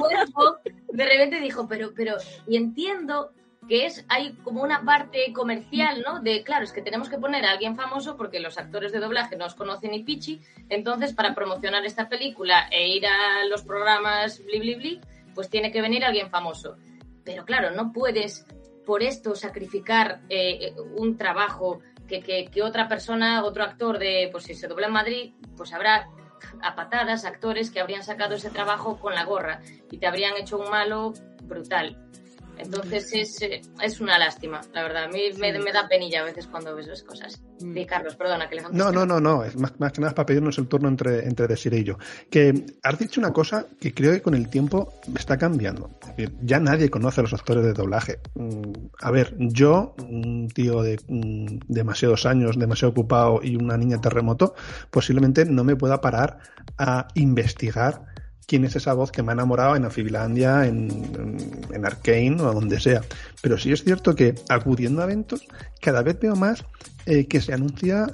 De repente dijo, pero, y entiendo que hay como una parte comercial, ¿no? De, claro, es que tenemos que poner a alguien famoso porque los actores de doblaje no os conocen ni pichi, entonces para promocionar esta película e ir a los programas bli bli bli, pues tiene que venir alguien famoso. Pero claro, no puedes por esto sacrificar un trabajo que otra persona, otro actor pues si se dobla en Madrid, pues habrá a patadas actores que habrían sacado ese trabajo con la gorra y te habrían hecho un malo brutal. Entonces es una lástima, la verdad. A mí me da penilla a veces cuando ves esas cosas. Sí, Carlos, perdona que le No. Es más que nada para pedirnos el turno entre Desiree y yo. Que has dicho una cosa que creo que con el tiempo está cambiando. Es decir, ya nadie conoce a los actores de doblaje. A ver, yo, un tío de demasiados años, demasiado ocupado y una niña terremoto, posiblemente no me pueda parar a investigar quién es esa voz que me ha enamorado en Afibilandia, en Arcane o donde sea. Pero sí es cierto que acudiendo a eventos cada vez veo más que se anuncia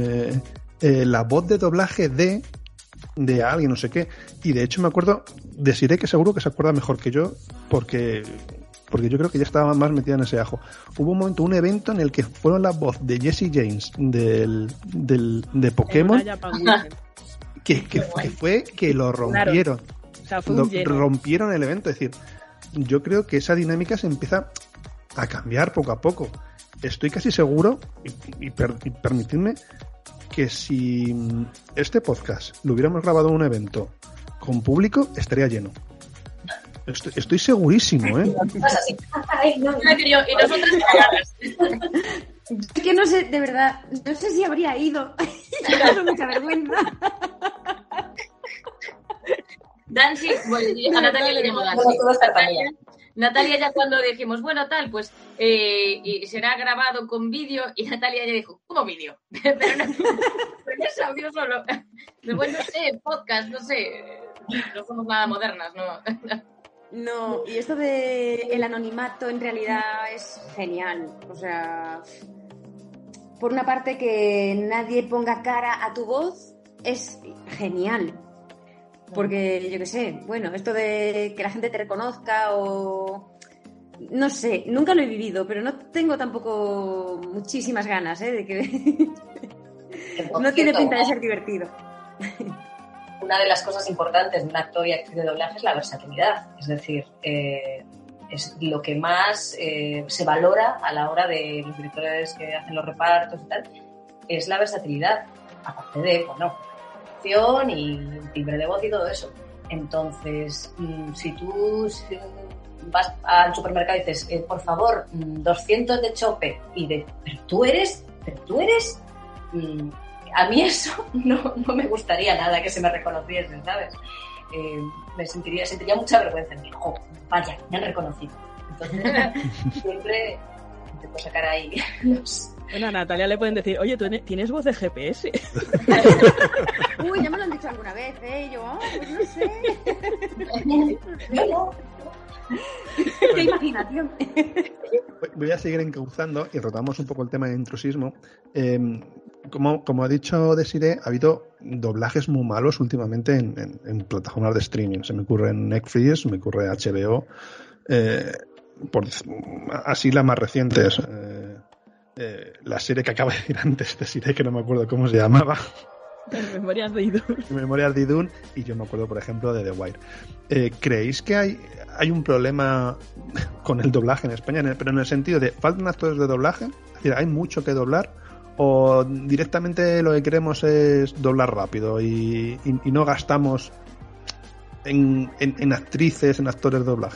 la voz de doblaje de alguien, no sé qué. Y de hecho me acuerdo, deciré que seguro que se acuerda mejor que yo, porque yo creo que ya estaba más metida en ese ajo. Hubo un momento, un evento en el que fueron la voz de Jesse James de Pokémon, que fue que lo rompieron. Claro. O sea, rompieron el evento. Es decir, yo creo que esa dinámica se empieza a cambiar poco a poco. Estoy casi seguro, y permitidme, que si este podcast lo hubiéramos grabado en un evento con público, estaría lleno. Estoy segurísimo, ¿eh? Ay, no. Y nosotros Es que no sé, de verdad, no sé si habría ido. Me da mucha vergüenza. Dancy, bueno, a Natalia le llamo Dancy. Natalia ya cuando dijimos, bueno, tal, pues, y será grabado con vídeo, y Natalia ya dijo, ¿cómo vídeo? Pero no es audio solo. Bueno, no sé, podcast, no sé, no somos nada modernas, ¿no? No, y esto de el anonimato en realidad es genial. O sea, por una parte que nadie ponga cara a tu voz es genial. Porque, yo qué sé, bueno, esto de que la gente te reconozca o... No sé, nunca lo he vivido, pero no tengo tampoco muchísimas ganas, de que... No tiene pinta de ser divertido. Una de las cosas importantes de un actor y actriz de doblaje es la versatilidad. Es decir, es lo que más se valora a la hora de los directores que hacen los repartos y tal, es la versatilidad, aparte de, bueno, acción y timbre de voz y todo eso. Entonces, si tú vas al supermercado y dices, por favor, 200 de chope, y pero tú eres, a mí eso no me gustaría nada que se me reconociesen, ¿sabes? Sentiría mucha vergüenza en mí. Vaya, me han reconocido. Entonces, siempre intento sacar ahí Bueno, a Natalia le pueden decir, oye, ¿tú tienes voz de GPS? Uy, ya me lo han dicho alguna vez, Yo, pues no sé. Qué imaginación. Voy a seguir encauzando y rotamos un poco el tema de intrusismo. Como ha dicho Desiree, ha habido doblajes muy malos últimamente en plataformas de streaming. Se me ocurre en Netflix, se me ocurre HBO. Así las más recientes. La serie que acaba de decir antes, Desiree, que no me acuerdo cómo se llamaba. Memorias de Idun. Memorias de Idun, y yo me acuerdo, por ejemplo, de The Wire. ¿Creéis que hay un problema con el doblaje en España, pero en el sentido de faltan actores de doblaje? Es decir, ¿hay mucho que doblar? ¿O directamente lo que queremos es doblar rápido y no gastamos en actrices, en actores de doblaje?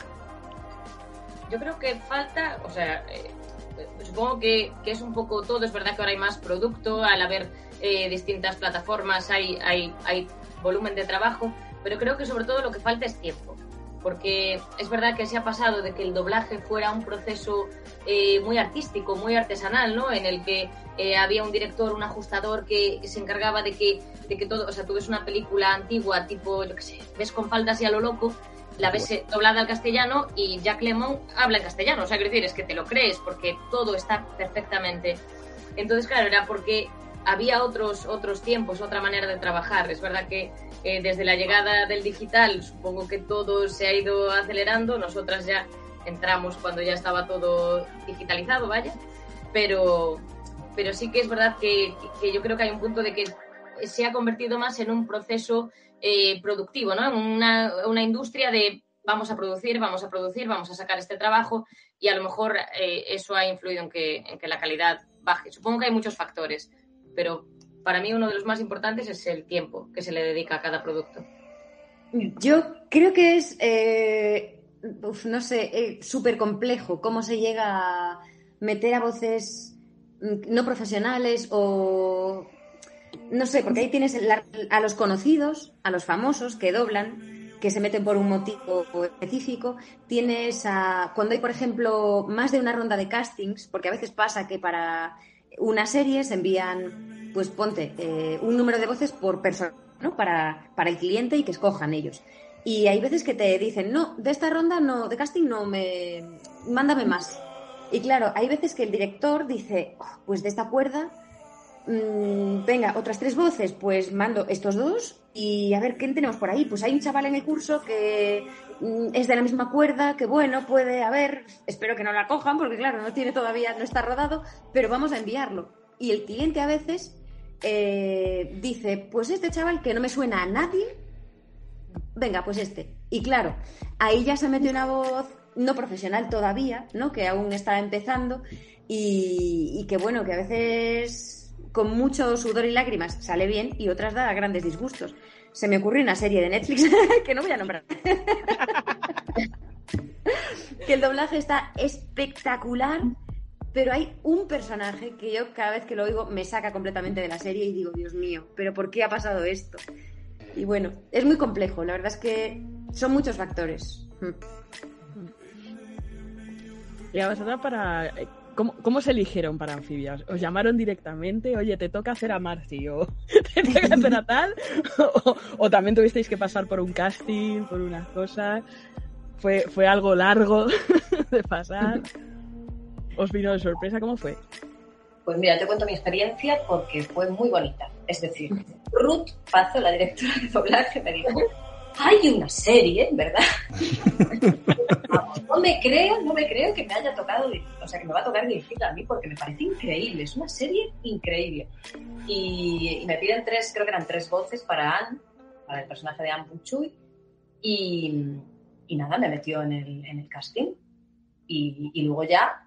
Yo creo que falta, o sea, supongo que es un poco todo. Es verdad que ahora hay más producto, al haber distintas plataformas hay volumen de trabajo, pero creo que sobre todo lo que falta es tiempo, porque es verdad que se ha pasado de que el doblaje fuera un proceso muy artístico, muy artesanal, ¿no? En el que había un director, un ajustador que se encargaba de que todo, o sea, tú ves una película antigua tipo, yo qué sé, ves con faldas y a lo loco, la ves doblada al castellano y Jack Lemmon habla en castellano, o sea, quiero decir, es que te lo crees porque todo está perfectamente. Entonces, claro, era porque había otros tiempos, otra manera de trabajar. Es verdad que desde la llegada del digital supongo que todo se ha ido acelerando. Nosotras ya entramos cuando ya estaba todo digitalizado, vaya. Pero sí que es verdad que yo creo que hay un punto de que se ha convertido más en un proceso productivo, ¿no? En una industria de vamos a producir, vamos a sacar este trabajo, y a lo mejor eso ha influido en que la calidad baje. Supongo que hay muchos factores, pero para mí uno de los más importantes es el tiempo que se le dedica a cada producto. Yo creo que es, no sé, súper complejo cómo se llega a meter a voces no profesionales o... No sé, porque ahí tienes a los conocidos, a los famosos que doblan, que se meten por un motivo específico. Tienes cuando hay, por ejemplo, más de una ronda de castings, porque a veces pasa que para una serie se envían, pues ponte, un número de voces por persona, ¿no? Para el cliente y que escojan ellos. Y hay veces que te dicen, no, de esta ronda no, de casting no, mándame más. Y claro, hay veces que el director dice, pues de esta cuerda, venga, otras 3 voces, pues mando estos 2 y a ver qué tenemos por ahí. Pues hay un chaval en el curso que es de la misma cuerda, que bueno, puede haber, espero que no la cojan porque claro, no está rodado, pero vamos a enviarlo. Y el cliente a veces dice, pues este chaval que no me suena a nadie, venga, pues este. Y claro, ahí ya se mete una voz no profesional todavía, ¿no? Que aún está empezando y que bueno, que a veces con mucho sudor y lágrimas sale bien y otras da grandes disgustos. Se me ocurrió una serie de Netflix que no voy a nombrar. Que el doblaje está espectacular, pero hay un personaje que yo cada vez que lo oigo me saca completamente de la serie y digo, Dios mío, ¿pero por qué ha pasado esto? Y bueno, es muy complejo, la verdad es que son muchos factores. Y a vosotros ¿Cómo se eligieron para Anfibias? ¿Os llamaron directamente? Oye, te toca hacer a Marci o te toca hacer a tal, o también tuvisteis que pasar por un casting, por unas cosas. ¿Fue algo largo de pasar? ¿Os vino de sorpresa? ¿Cómo fue? Pues mira, te cuento mi experiencia porque fue muy bonita. Es decir, Ruth Pazo, la directora de doblaje, me dijo, hay una serie, ¿verdad? No me creo que me haya tocado, o sea, que me va a tocar dirigirla a mí porque me parece increíble, es una serie increíble. Y me piden creo que eran 3 voces para Anne, para el personaje de Anne Puchui, y nada, me metió en el casting. Y luego ya,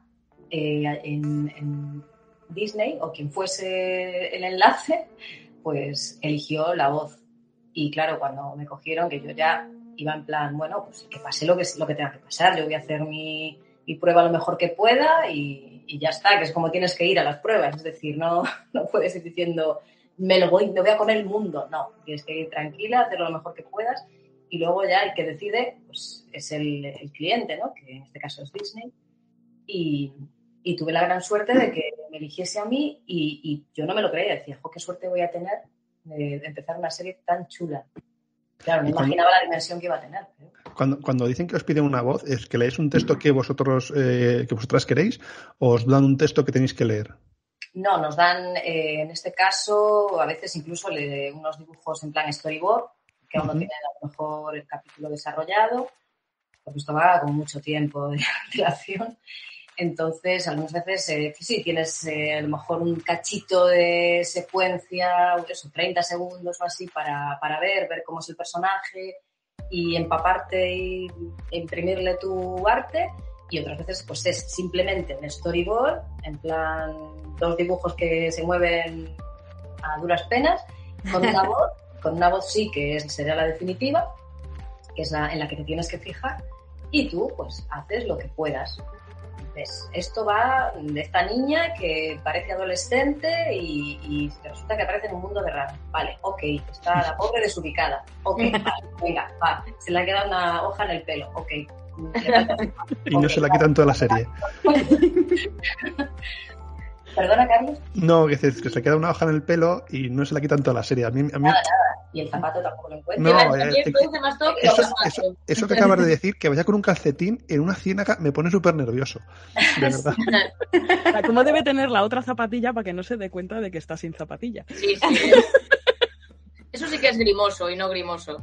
en Disney, o quien fuese el enlace, pues eligió la voz. Y claro, cuando me cogieron, que yo ya iba en plan, bueno, pues que pase lo que tenga que pasar. Yo voy a hacer mi prueba lo mejor que pueda y ya está, que es como tienes que ir a las pruebas. Es decir, no puedes ir diciendo, me voy a comer el mundo. No, tienes que ir tranquila, hacerlo lo mejor que puedas. Y luego ya el que decide, pues es el cliente, ¿no? Que en este caso es Disney. Y tuve la gran suerte de que me eligiese a mí y yo no me lo creía. Decía, qué suerte voy a tener de empezar una serie tan chula. Claro, no imaginaba la dimensión que iba a tener. Pero... Cuando dicen que os piden una voz, ¿es que leéis un texto que vosotras queréis o os dan un texto que tenéis que leer? No, nos dan, en este caso, a veces incluso unos dibujos en plan storyboard, que aún no tienen a lo mejor el capítulo desarrollado, porque esto va con mucho tiempo de antelación. Entonces, algunas veces sí, tienes a lo mejor un cachito de secuencia, eso, 30 segundos o así, para ver cómo es el personaje y empaparte y imprimirle tu arte. Y otras veces pues es simplemente un storyboard, en plan 2 dibujos que se mueven a duras penas, con una voz sí que sería la definitiva, que es en la que te tienes que fijar, y tú pues haces lo que puedas. ¿Ves? Esto va de esta niña que parece adolescente y resulta que aparece en un mundo de ranas. Vale, ok, está la pobre desubicada. Ok, vale, venga, va, se le ha quedado una hoja en el pelo. Ok. Y no se la quitan toda la serie. ¿Perdona, Carlos? No, que se queda una hoja en el pelo y no se la quitan toda la serie. A mí... Nada. Y el zapato tampoco lo encuentro. No, eso que acabas de decir, que vaya con un calcetín en una ciénaga, me pone súper nervioso. De verdad. ¿Cómo debe tener la otra zapatilla para que no se dé cuenta de que está sin zapatilla? Sí. Eso sí que es grimoso y no grimoso.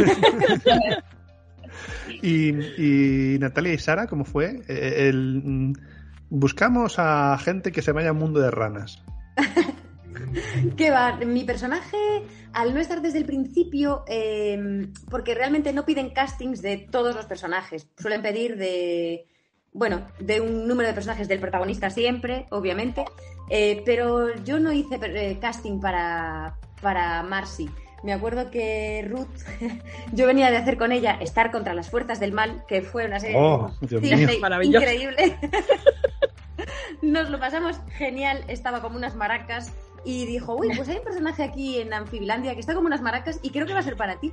Y Natalia y Sara, ¿cómo fue? Buscamos a gente que se vaya al mundo de ranas. ¿Qué va? Mi personaje, al no estar desde el principio, porque realmente no piden castings de todos los personajes, suelen pedir de un número de personajes del protagonista siempre, obviamente, pero yo no hice casting para Marcy. Me acuerdo que Ruth, yo venía de hacer con ella Estar contra las fuerzas del mal, que fue una serie increíble. Nos lo pasamos genial, estaba como unas maracas y dijo, uy, pues hay un personaje aquí en Anfibilandia que está como unas maracas y creo que va a ser para ti.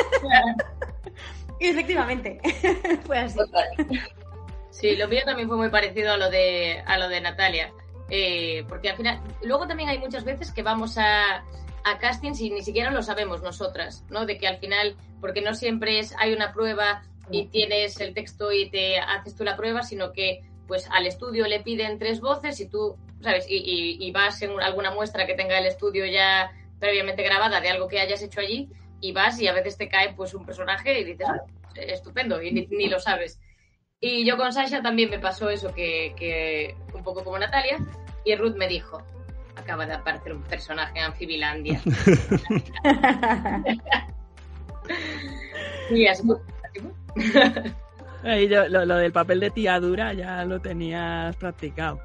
Y efectivamente, fue así. Sí, lo mío también fue muy parecido a lo de Natalia, porque al final, luego también hay muchas veces que vamos a castings y ni siquiera lo sabemos nosotras, ¿no? De que al final, porque no siempre hay una prueba y tienes el texto y te haces tú la prueba, sino que pues al estudio le piden 3 voces y tú, ¿sabes? Y vas en alguna muestra que tenga el estudio ya previamente grabada de algo que hayas hecho allí y vas y a veces te cae pues un personaje y dices, estupendo, y ni lo sabes. Y yo con Sasha también me pasó eso, que un poco como Natalia, y Ruth me dijo, acaba de aparecer un personaje en Anfibilandia. Y así fue. Y yo, lo del papel de tía dura ya lo tenías practicado.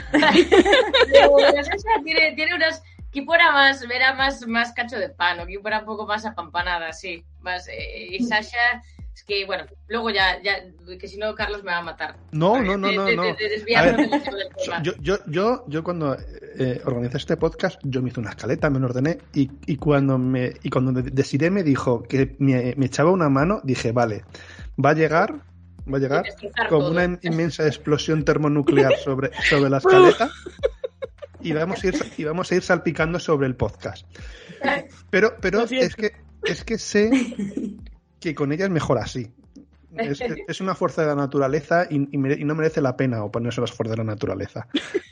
tiene unas... Que fuera más cacho de pan, o que fuera un poco más apampanada, sí. Más, y Sasha... Es que, bueno, luego ya que si no, Carlos me va a matar. No. Yo cuando organizé este podcast, yo me hice una escaleta, me lo ordené, y cuando Desiree me dijo que me echaba una mano, dije, vale, va a llegar como una inmensa explosión termonuclear sobre la escaleta y vamos a ir salpicando sobre el podcast. Pero es que sé que con ella es mejor así. Es una fuerza de la naturaleza y no merece la pena oponerse a las fuerzas de la naturaleza.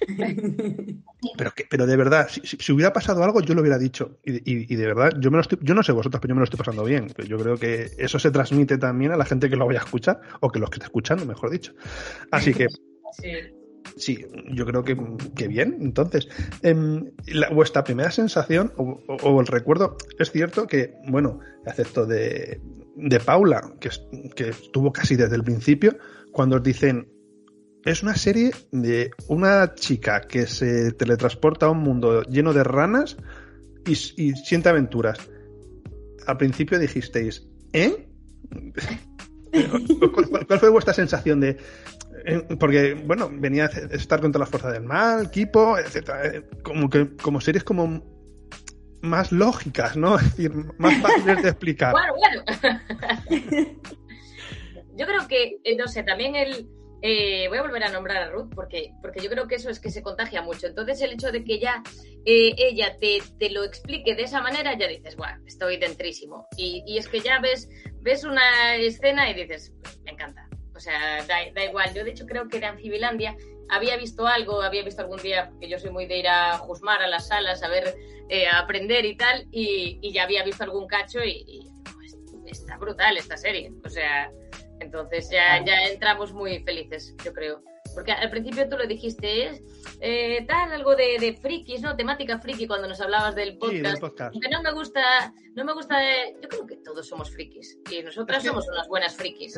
Pero de verdad, si hubiera pasado algo, yo lo hubiera dicho. Y de verdad, yo no sé vosotros, pero yo me lo estoy pasando bien. Yo creo que eso se transmite también a la gente que lo vaya a escuchar, o que los que esté escuchando, mejor dicho. Así que... Sí, yo creo que bien. Entonces, vuestra primera sensación o el recuerdo, es cierto que, bueno, excepto de Paula, que estuvo casi desde el principio, cuando os dicen, es una serie de una chica que se teletransporta a un mundo lleno de ranas y siente aventuras. Al principio dijisteis, ¿eh? ¿Cuál fue vuestra sensación de...? Porque, bueno, venía a estar contra las fuerzas del mal, Kipo, etcétera, como series como más lógicas, ¿no? Es decir, más fáciles de explicar. Bueno. Yo creo que, no sé, también voy a volver a nombrar a Ruth porque yo creo que eso es que se contagia mucho. Entonces el hecho de que ya ella te lo explique de esa manera, ya dices, bueno, estoy dentrísimo. Y es que ya ves una escena y dices, me encanta. O sea, da igual. Yo de hecho creo que de Amfibilandia había visto algún día, porque yo soy muy de ir a Jusmar a las salas, a ver, a aprender y tal, y ya había visto algún cacho y pues, está brutal esta serie. O sea... Entonces ya entramos muy felices, yo creo. Porque al principio tú lo dijiste, algo de frikis, ¿no? Temática friki cuando nos hablabas del podcast. Sí, del podcast. Que no me gusta, yo creo que todos somos frikis. Y nosotras somos unas buenas frikis.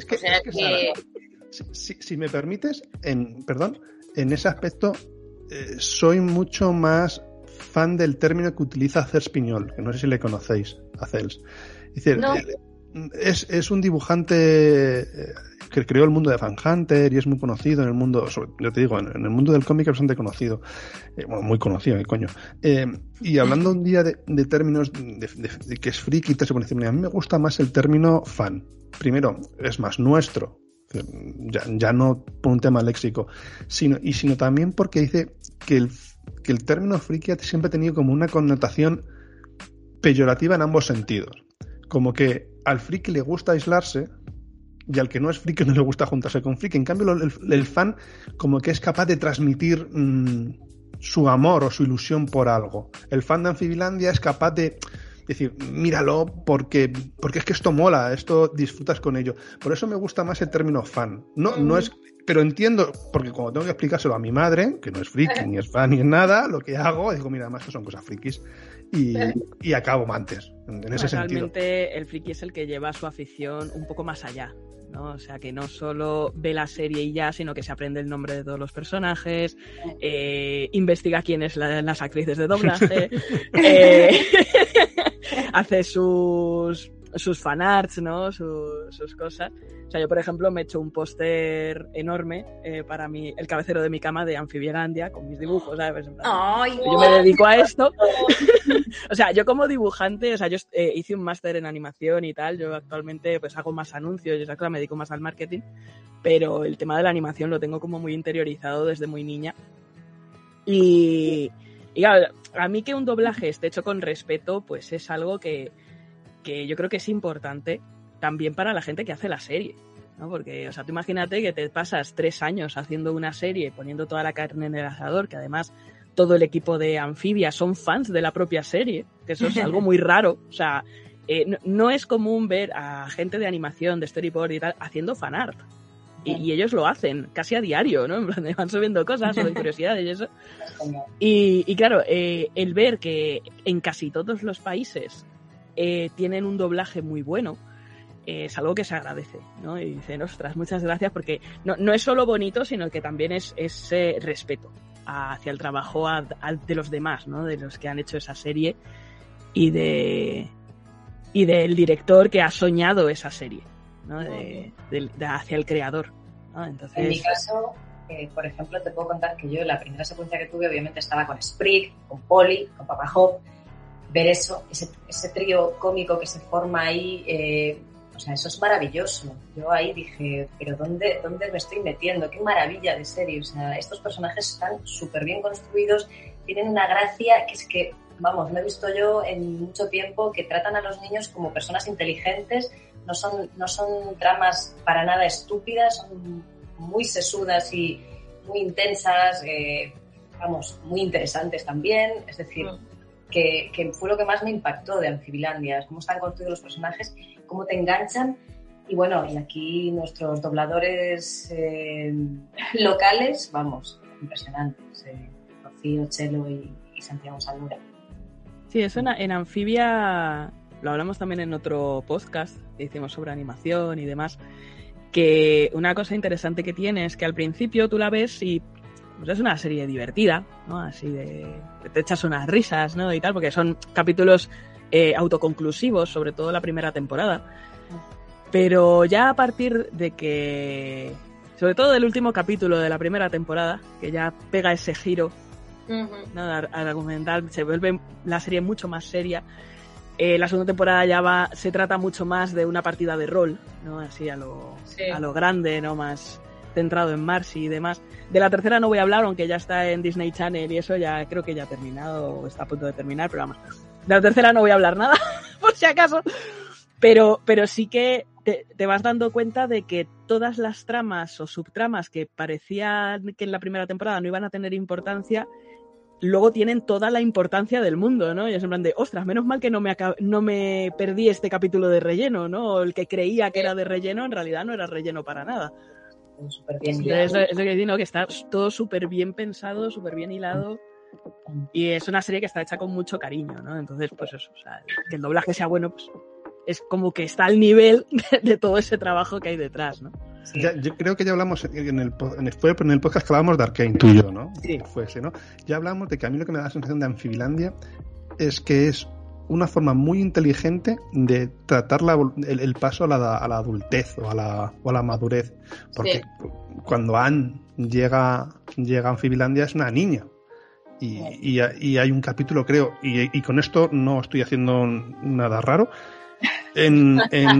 Si me permites, en ese aspecto, soy mucho más fan del término que utiliza Cels Piñol, que no sé si le conocéis, a Cels. Es decir, no. Es un dibujante que creó el mundo de Fan Hunter y es muy conocido en el mundo, yo te digo, en el mundo del cómic es bastante conocido, muy conocido, coño. Y hablando un día de términos de que es friki, se puede decir, a mí me gusta más el término fan. Primero, es más nuestro, ya no por un tema léxico, sino también porque dice que el término friki siempre ha tenido como una connotación peyorativa en ambos sentidos. Como que al friki le gusta aislarse y al que no es friki no le gusta juntarse con friki. En cambio, el fan como que es capaz de transmitir su amor o su ilusión por algo. El fan de Amfibilandia es capaz de decir, míralo porque es que esto mola, esto disfrutas con ello. Por eso me gusta más el término fan. No es, pero entiendo, porque como tengo que explicárselo a mi madre, que no es friki, ni es fan, ni es nada, lo que hago, digo, mira, además que son cosas frikis. Y acabo antes, en ese sentido. Realmente el friki es el que lleva su afición un poco más allá, ¿no? O sea, que no solo ve la serie y ya, sino que se aprende el nombre de todos los personajes, investiga quiénes las actrices de doblaje, hace sus fanarts, ¿no? Sus cosas. O sea, yo, por ejemplo, me he hecho un póster enorme para el cabecero de mi cama de Amfibilandia con mis dibujos, ¿sabes? Yo me dedico a esto. O sea, yo como dibujante, o sea, yo hice un máster en animación y tal, yo actualmente pues hago más anuncios, yo me dedico más al marketing, pero el tema de la animación lo tengo como muy interiorizado desde muy niña. Y claro, a mí que un doblaje esté hecho con respeto, pues es algo que yo creo que es importante también para la gente que hace la serie, ¿no? Porque, o sea, tú imagínate que te pasas 3 años haciendo una serie, poniendo toda la carne en el asador, que además todo el equipo de Amfibia son fans de la propia serie, que eso es algo muy raro. O sea, no es común ver a gente de animación, de storyboard y tal, haciendo fanart. Y ellos lo hacen casi a diario, ¿no? En plan, van subiendo cosas o de curiosidades y eso. Y claro, el ver que en casi todos los países tienen un doblaje muy bueno, es algo que se agradece, ¿no? Y dicen, ostras, muchas gracias, porque no es solo bonito, sino que también es respeto hacia el trabajo de los demás, ¿no? De los que han hecho esa serie y del director que ha soñado esa serie, ¿no? Hacia el creador, ¿no? Entonces... En mi caso, por ejemplo, te puedo contar que yo la primera secuencia que tuve obviamente estaba con Sprig, con Polly, con Papa Hop. Ver eso, ese trío cómico que se forma ahí, o sea, eso es maravilloso. Yo ahí dije, pero ¿dónde me estoy metiendo? ¡Qué maravilla de serie! O sea, estos personajes están súper bien construidos, tienen una gracia que es que, vamos, no he visto yo en mucho tiempo que tratan a los niños como personas inteligentes, no son tramas para nada estúpidas, son muy sesudas y muy intensas, vamos, muy interesantes también, es decir... Que fue lo que más me impactó de Amfibilandia, cómo están construidos los personajes, cómo te enganchan. Y bueno, y aquí nuestros dobladores locales, vamos, impresionantes. Rocío, Chelo y Santiago Salura. Sí, eso en Amfibia lo hablamos también en otro podcast que hicimos sobre animación y demás, que una cosa interesante que tiene es que al principio tú la ves y pues es una serie divertida, ¿no? Así te echas unas risas, ¿no? Y tal, porque son capítulos autoconclusivos, sobre todo la primera temporada. Pero ya a partir de que, sobre todo del último capítulo de la primera temporada, que ya pega ese giro, ¿no? Al argumental, se vuelve la serie mucho más seria. La segunda temporada se trata mucho más de una partida de rol, ¿no? Así a lo grande, ¿no? Más centrado en Marcy y demás. De la tercera no voy a hablar, aunque ya está en Disney Channel y eso ya creo que ya ha terminado o está a punto de terminar, pero vamos. De la tercera no voy a hablar nada, por si acaso. Pero sí que te vas dando cuenta de que todas las tramas o subtramas que parecían que en la primera temporada no iban a tener importancia, luego tienen toda la importancia del mundo, ¿no? Y es en plan de, ostras, menos mal que no me perdí este capítulo de relleno, ¿no? O el que creía que era de relleno, en realidad no era relleno para nada. Súper bien. Es lo que digo, que está todo súper bien pensado, súper bien hilado. Y es una serie que está hecha con mucho cariño, ¿no? Entonces, pues eso, o sea, que el doblaje sea bueno, pues es como que está al nivel de todo ese trabajo que hay detrás, ¿no? Sí. Yo creo que ya hablamos en el podcast que hablábamos de Arcane, tú y yo, ¿no? Sí. Fue ese, ¿no? Ya hablamos de que a mí lo que me da la sensación de Amfibilandia es que es una forma muy inteligente de tratar el paso a la adultez o a la madurez. Porque cuando Anne llega a Amfibilandia es una niña. Y hay un capítulo, creo, y con esto no estoy haciendo nada raro, en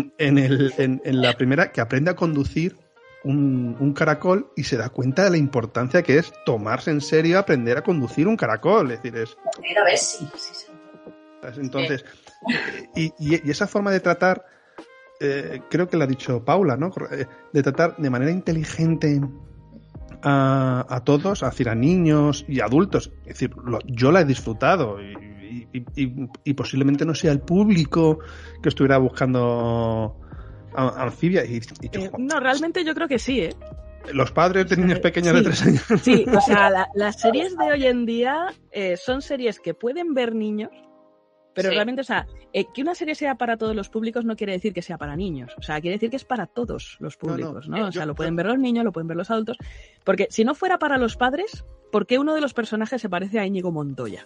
la primera, que aprende a conducir un caracol y se da cuenta de la importancia que es tomarse en serio aprender a conducir un caracol. Es decir, es... Pero ves, sí. Entonces, y esa forma de tratar, creo que lo ha dicho Paula, ¿no? De tratar de manera inteligente a todos, es decir, a niños y adultos. Es decir, yo la he disfrutado y posiblemente no sea el público que estuviera buscando Amphibia. No, realmente yo creo que sí, ¿eh? Los padres de niños pequeños de 3 años. Sí, o sea, las series de hoy en día son series que pueden ver niños, pero realmente, o sea, que una serie sea para todos los públicos no quiere decir que sea para niños. O sea, quiere decir que es para todos los públicos, ¿no? O sea, lo pueden ver los niños, lo pueden ver los adultos. Porque si no fuera para los padres, ¿por qué uno de los personajes se parece a Íñigo Montoya?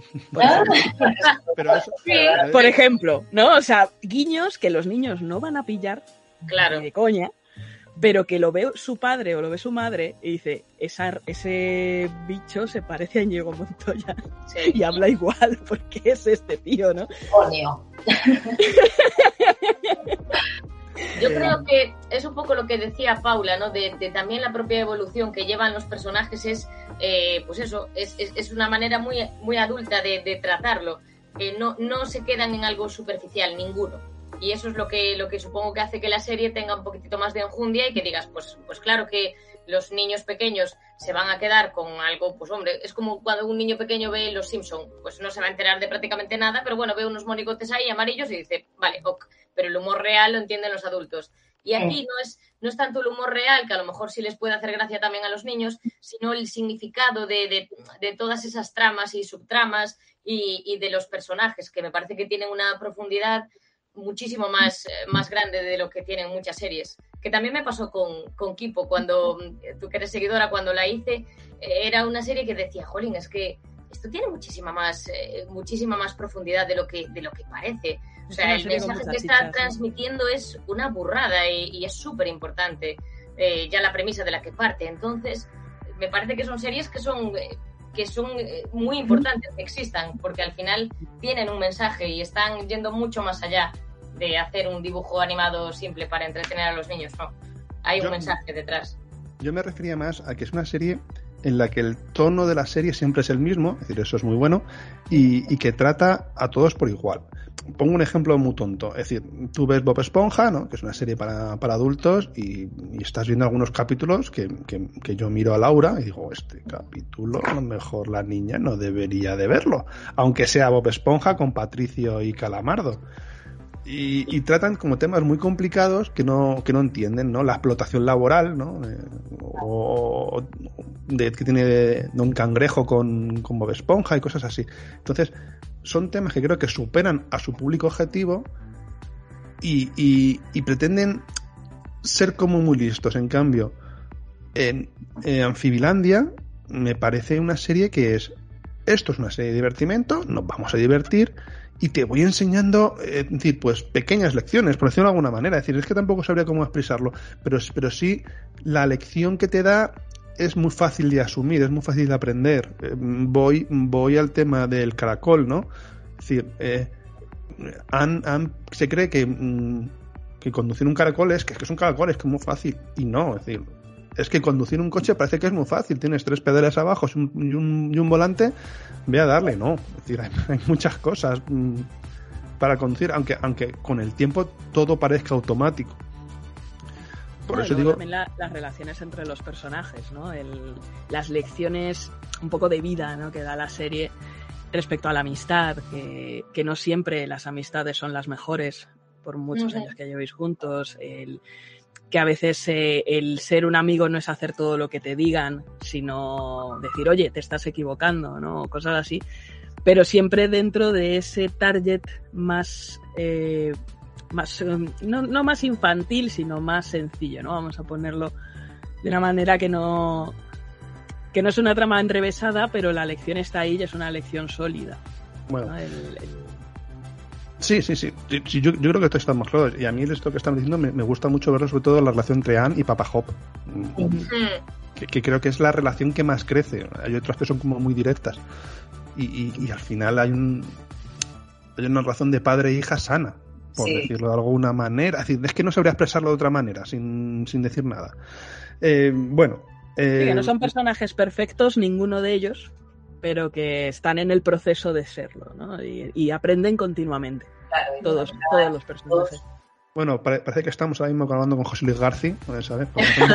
Por ejemplo, ¿no? O sea, guiños que los niños no van a pillar, claro, ni de coña, pero que lo ve su padre o lo ve su madre y dice, ese bicho se parece a Íñigo Montoya y habla igual, porque es este tío, ¿no? Coño. Yo creo que es un poco lo que decía Paula, ¿no? De también la propia evolución que llevan los personajes es, pues eso, es una manera muy, muy adulta de tratarlo. No se quedan en algo superficial, ninguno. Y eso es lo que supongo que hace que la serie tenga un poquitito más de enjundia y que digas, pues claro que los niños pequeños se van a quedar con algo, pues hombre, es como cuando un niño pequeño ve Los Simpson, pues no se va a enterar de prácticamente nada, pero bueno, ve unos monigotes ahí amarillos y dice, vale, ok, pero el humor real lo entienden los adultos. Y aquí no es tanto el humor real, que a lo mejor sí les puede hacer gracia también a los niños, sino el significado de todas esas tramas y subtramas y de los personajes, que me parece que tienen una profundidad muchísimo más grande de lo que tienen muchas series. Que también me pasó con Kipo, cuando tú que eres seguidora, cuando la hice, era una serie que decía, jolín, es que esto tiene muchísima más profundidad de lo que parece. O sea, el mensaje que está transmitiendo es una burrada y es súper importante, ya la premisa de la que parte. Entonces, me parece que son series que son muy importantes que existan, porque al final tienen un mensaje y están yendo mucho más allá de hacer un dibujo animado simple para entretener a los niños. No, hay un mensaje detrás. Yo me refería más a que es una serie en la que el tono de la serie siempre es el mismo, es decir, eso es muy bueno, y que trata a todos por igual. Pongo un ejemplo muy tonto, es decir, tú ves Bob Esponja, ¿no? Que es una serie para adultos, y estás viendo algunos capítulos que yo miro a Laura y digo, este capítulo a lo mejor la niña no debería de verlo, aunque sea Bob Esponja con Patricio y Calamardo. Y tratan como temas muy complicados que no entienden, ¿no? La explotación laboral, ¿no? O que tiene de un cangrejo con Bob Esponja y cosas así. Entonces, son temas que creo que superan a su público objetivo y pretenden ser como muy listos. En cambio, en Amfibilandia me parece una serie que esto es una serie de divertimento, nos vamos a divertir y te voy enseñando, es decir, pues pequeñas lecciones, por decirlo de alguna manera. Es decir, es que tampoco sabría cómo expresarlo, pero sí la lección que te da es muy fácil de asumir, es muy fácil de aprender. Voy al tema del caracol, ¿no? Es decir, se cree que conducir un caracol es un caracol, es que es muy fácil, y no, es decir, es que conducir un coche parece que es muy fácil. Tienes 3 pedales abajo y un volante, ve a darle, ¿no? Es decir, hay muchas cosas para conducir, aunque con el tiempo todo parezca automático. Por eso digo... También las relaciones entre los personajes, ¿no? Las lecciones un poco de vida, ¿no?, que da la serie respecto a la amistad, que no siempre las amistades son las mejores por muchos años que llevéis juntos, que a veces el ser un amigo no es hacer todo lo que te digan, sino decir, oye, te estás equivocando, ¿no? Cosas así, pero siempre dentro de ese target más no más infantil, sino más sencillo, ¿no? Vamos a ponerlo de una manera que no es una trama enrevesada, pero la lección está ahí y es una lección sólida. Bueno. ¿No? Sí, yo creo que esto está más claro. Y a mí esto que están diciendo me gusta mucho verlo, sobre todo la relación entre Anne y Papa Hop. Que creo que es la relación que más crece. Hay otras que son como muy directas. Y al final hay una relación de padre e hija sana, por decirlo de alguna manera. Es decir, es que no sabría expresarlo de otra manera, sin decir nada. Bueno. Sí, que no son personajes perfectos, ninguno de ellos, pero que están en el proceso de serlo, ¿no? Y aprenden continuamente. Claro, todos los personajes. Bueno, parece que estamos ahora mismo hablando con José Luis García, ¿sabes?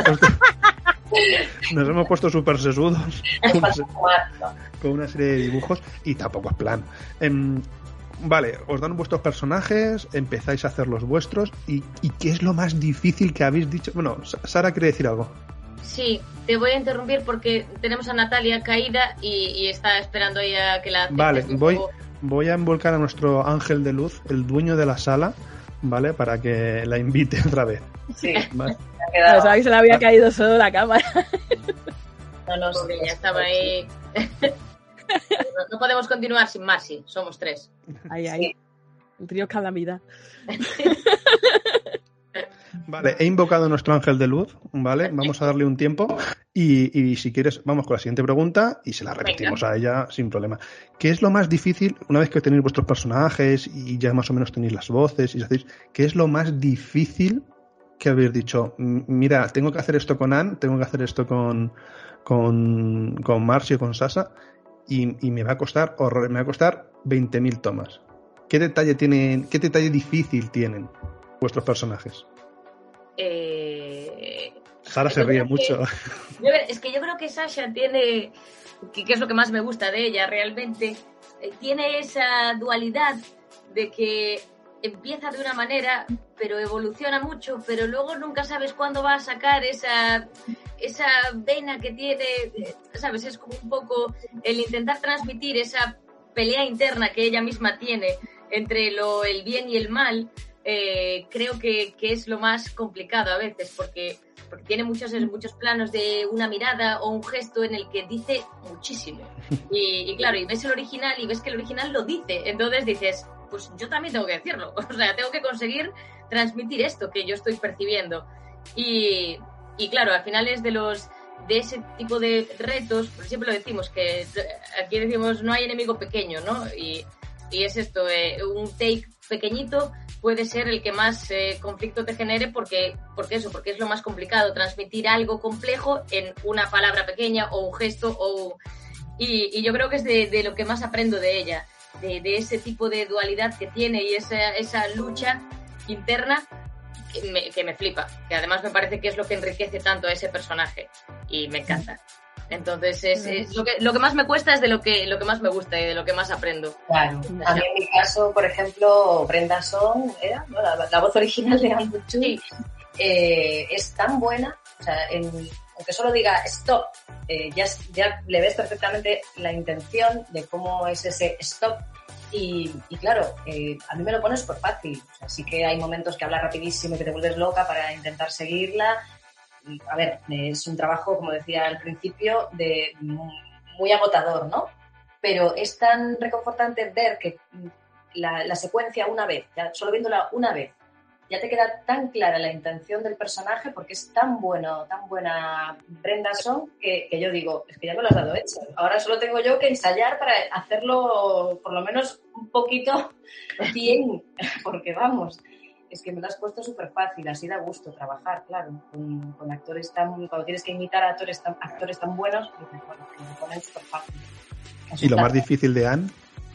Nos hemos puesto súper sesudos con una serie de dibujos y tampoco es plan. Vale, os dan vuestros personajes, empezáis a hacer los vuestros y ¿qué es lo más difícil que habéis dicho? Bueno, Sara quiere decir algo. Sí, te voy a interrumpir porque tenemos a Natalia caída y está esperando ahí a que la... Vale, voy a involucrar a nuestro ángel de luz, el dueño de la sala, ¿vale? Para que la invite otra vez. Sí, ¿vale? Pensaba que se le había caído solo la cámara. No, porque ya estaba ahí. No podemos continuar sin Marcy, somos 3. Ahí. Sí. El trío calamidad. Vale, he invocado a nuestro ángel de luz, ¿vale? Vamos a darle un tiempo y si quieres vamos con la siguiente pregunta y se la repetimos a ella sin problema. ¿Qué es lo más difícil, una vez que tenéis vuestros personajes y ya más o menos tenéis las voces y hacéis, qué es lo más difícil que habéis dicho? Mira, tengo que hacer esto con Anne, tengo que hacer esto con Marcy o con Sasha y me va a costar 20.000 tomas. ¿Qué detalle difícil tienen vuestros personajes? Sara se ríe mucho. Es que yo creo que Sasha tiene, que es lo que más me gusta de ella realmente, tiene esa dualidad de que empieza de una manera, pero evoluciona mucho, pero luego nunca sabes cuándo va a sacar esa vena que tiene, ¿sabes? Es como un poco el intentar transmitir esa pelea interna que ella misma tiene entre el bien y el mal. Creo que es lo más complicado a veces porque tiene muchos planos de una mirada o un gesto en el que dice muchísimo y claro, y ves el original y ves que el original lo dice, entonces dices, pues yo también tengo que decirlo, o sea, tengo que conseguir transmitir esto que yo estoy percibiendo y claro, al final es de ese tipo de retos, por siempre lo decimos, que aquí decimos no hay enemigo pequeño, ¿no? Y es esto, un take pequeñito puede ser el que más conflicto te genere porque es lo más complicado, transmitir algo complejo en una palabra pequeña o un gesto y yo creo que es de lo que más aprendo de ella, de ese tipo de dualidad que tiene y esa lucha interna que me flipa, que además me parece que es lo que enriquece tanto a ese personaje y me encanta. Entonces es lo que más me cuesta es de lo que más me gusta y de lo que más aprendo. Claro. A mí en mi caso, por ejemplo, Brenda Song era, ¿no? la voz original de Anne Chu, sí. Es tan buena, o sea, aunque solo diga stop, ya le ves perfectamente la intención de cómo es ese stop. Y claro, a mí me lo pones por fácil. O sea, sí que hay momentos que habla rapidísimo y que te vuelves loca para intentar seguirla. A ver, es un trabajo, como decía al principio, de muy agotador, ¿no? Pero es tan reconfortante ver que la secuencia una vez, ya solo viéndola una vez, ya te queda tan clara la intención del personaje porque es tan buena Brenda Song que yo digo, es que ya me lo has dado hecho. Ahora solo tengo yo que ensayar para hacerlo por lo menos un poquito bien, porque vamos. Es que me lo has puesto súper fácil, así da gusto trabajar, claro, con actores cuando tienes que imitar a actores tan buenos, pues bueno, que me ponen súper fácil. ¿Y lo más difícil de Anne?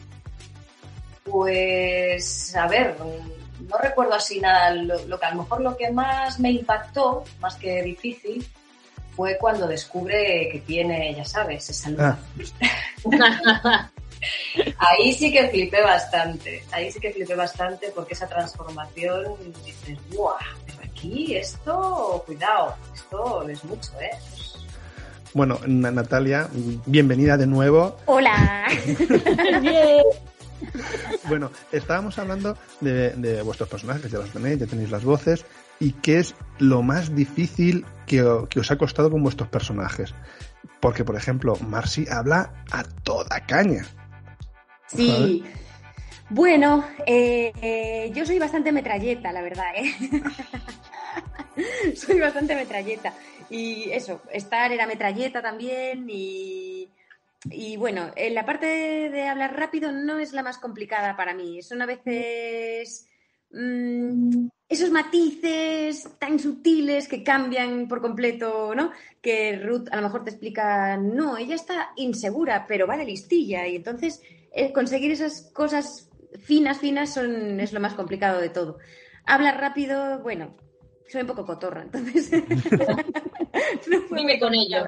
Pues, a ver, no recuerdo así nada. Lo que a lo mejor lo que más me impactó, más que difícil, fue cuando descubre que tiene, ya sabes, esa luna. Ahí sí que flipé bastante porque esa transformación, dices, ¡buah! Pero aquí cuidado, esto es mucho, ¿eh? Bueno, Natalia, bienvenida de nuevo. ¡Hola! Bueno, estábamos hablando de vuestros personajes, ya los tenéis, ya tenéis las voces, y qué es lo más difícil que os ha costado con vuestros personajes. Porque, por ejemplo, Marcy habla a toda caña. Sí. ¿Vale? Bueno, yo soy bastante metralleta, la verdad, Soy bastante metralleta. Y eso, Star era metralleta también y bueno, la parte de hablar rápido no es la más complicada para mí. Son a veces esos matices tan sutiles que cambian por completo, ¿no? Que Ruth a lo mejor te explica, no, ella está insegura, pero va de listilla. Y entonces conseguir esas cosas finas es lo más complicado de todo. Hablar rápido, bueno, soy un poco cotorra, entonces... no dime con ello.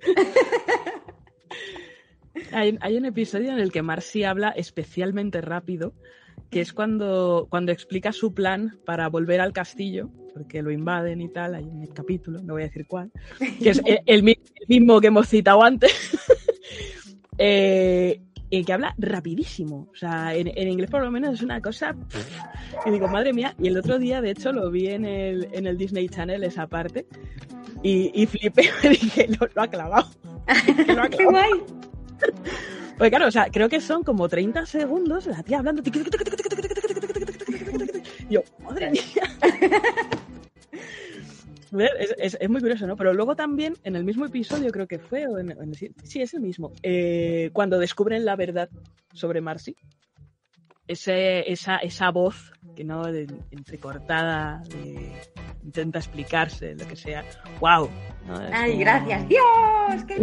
Hay un episodio en el que Marcy habla especialmente rápido, que es cuando explica su plan para volver al castillo, porque lo invaden y tal, hay un capítulo, no voy a decir cuál, que es el mismo que hemos citado antes, que habla rapidísimo. O sea, en inglés por lo menos es una cosa... Y digo, madre mía, y el otro día, de hecho, lo vi en el Disney Channel, esa parte, y flipé, me dije, lo ha clavado. ¡Qué guay! Pues claro, o sea, creo que son como 30 segundos la tía hablando. Yo, madre mía. Es muy curioso, ¿no? Pero luego también, en el mismo episodio, creo que fue, sí, es el mismo, cuando descubren la verdad sobre Marcy, esa voz que no entrecortada, intenta explicarse, lo que sea. ¡Wow! ¿No? ¡Ay, como... gracias! ¡Dios! ¡Qué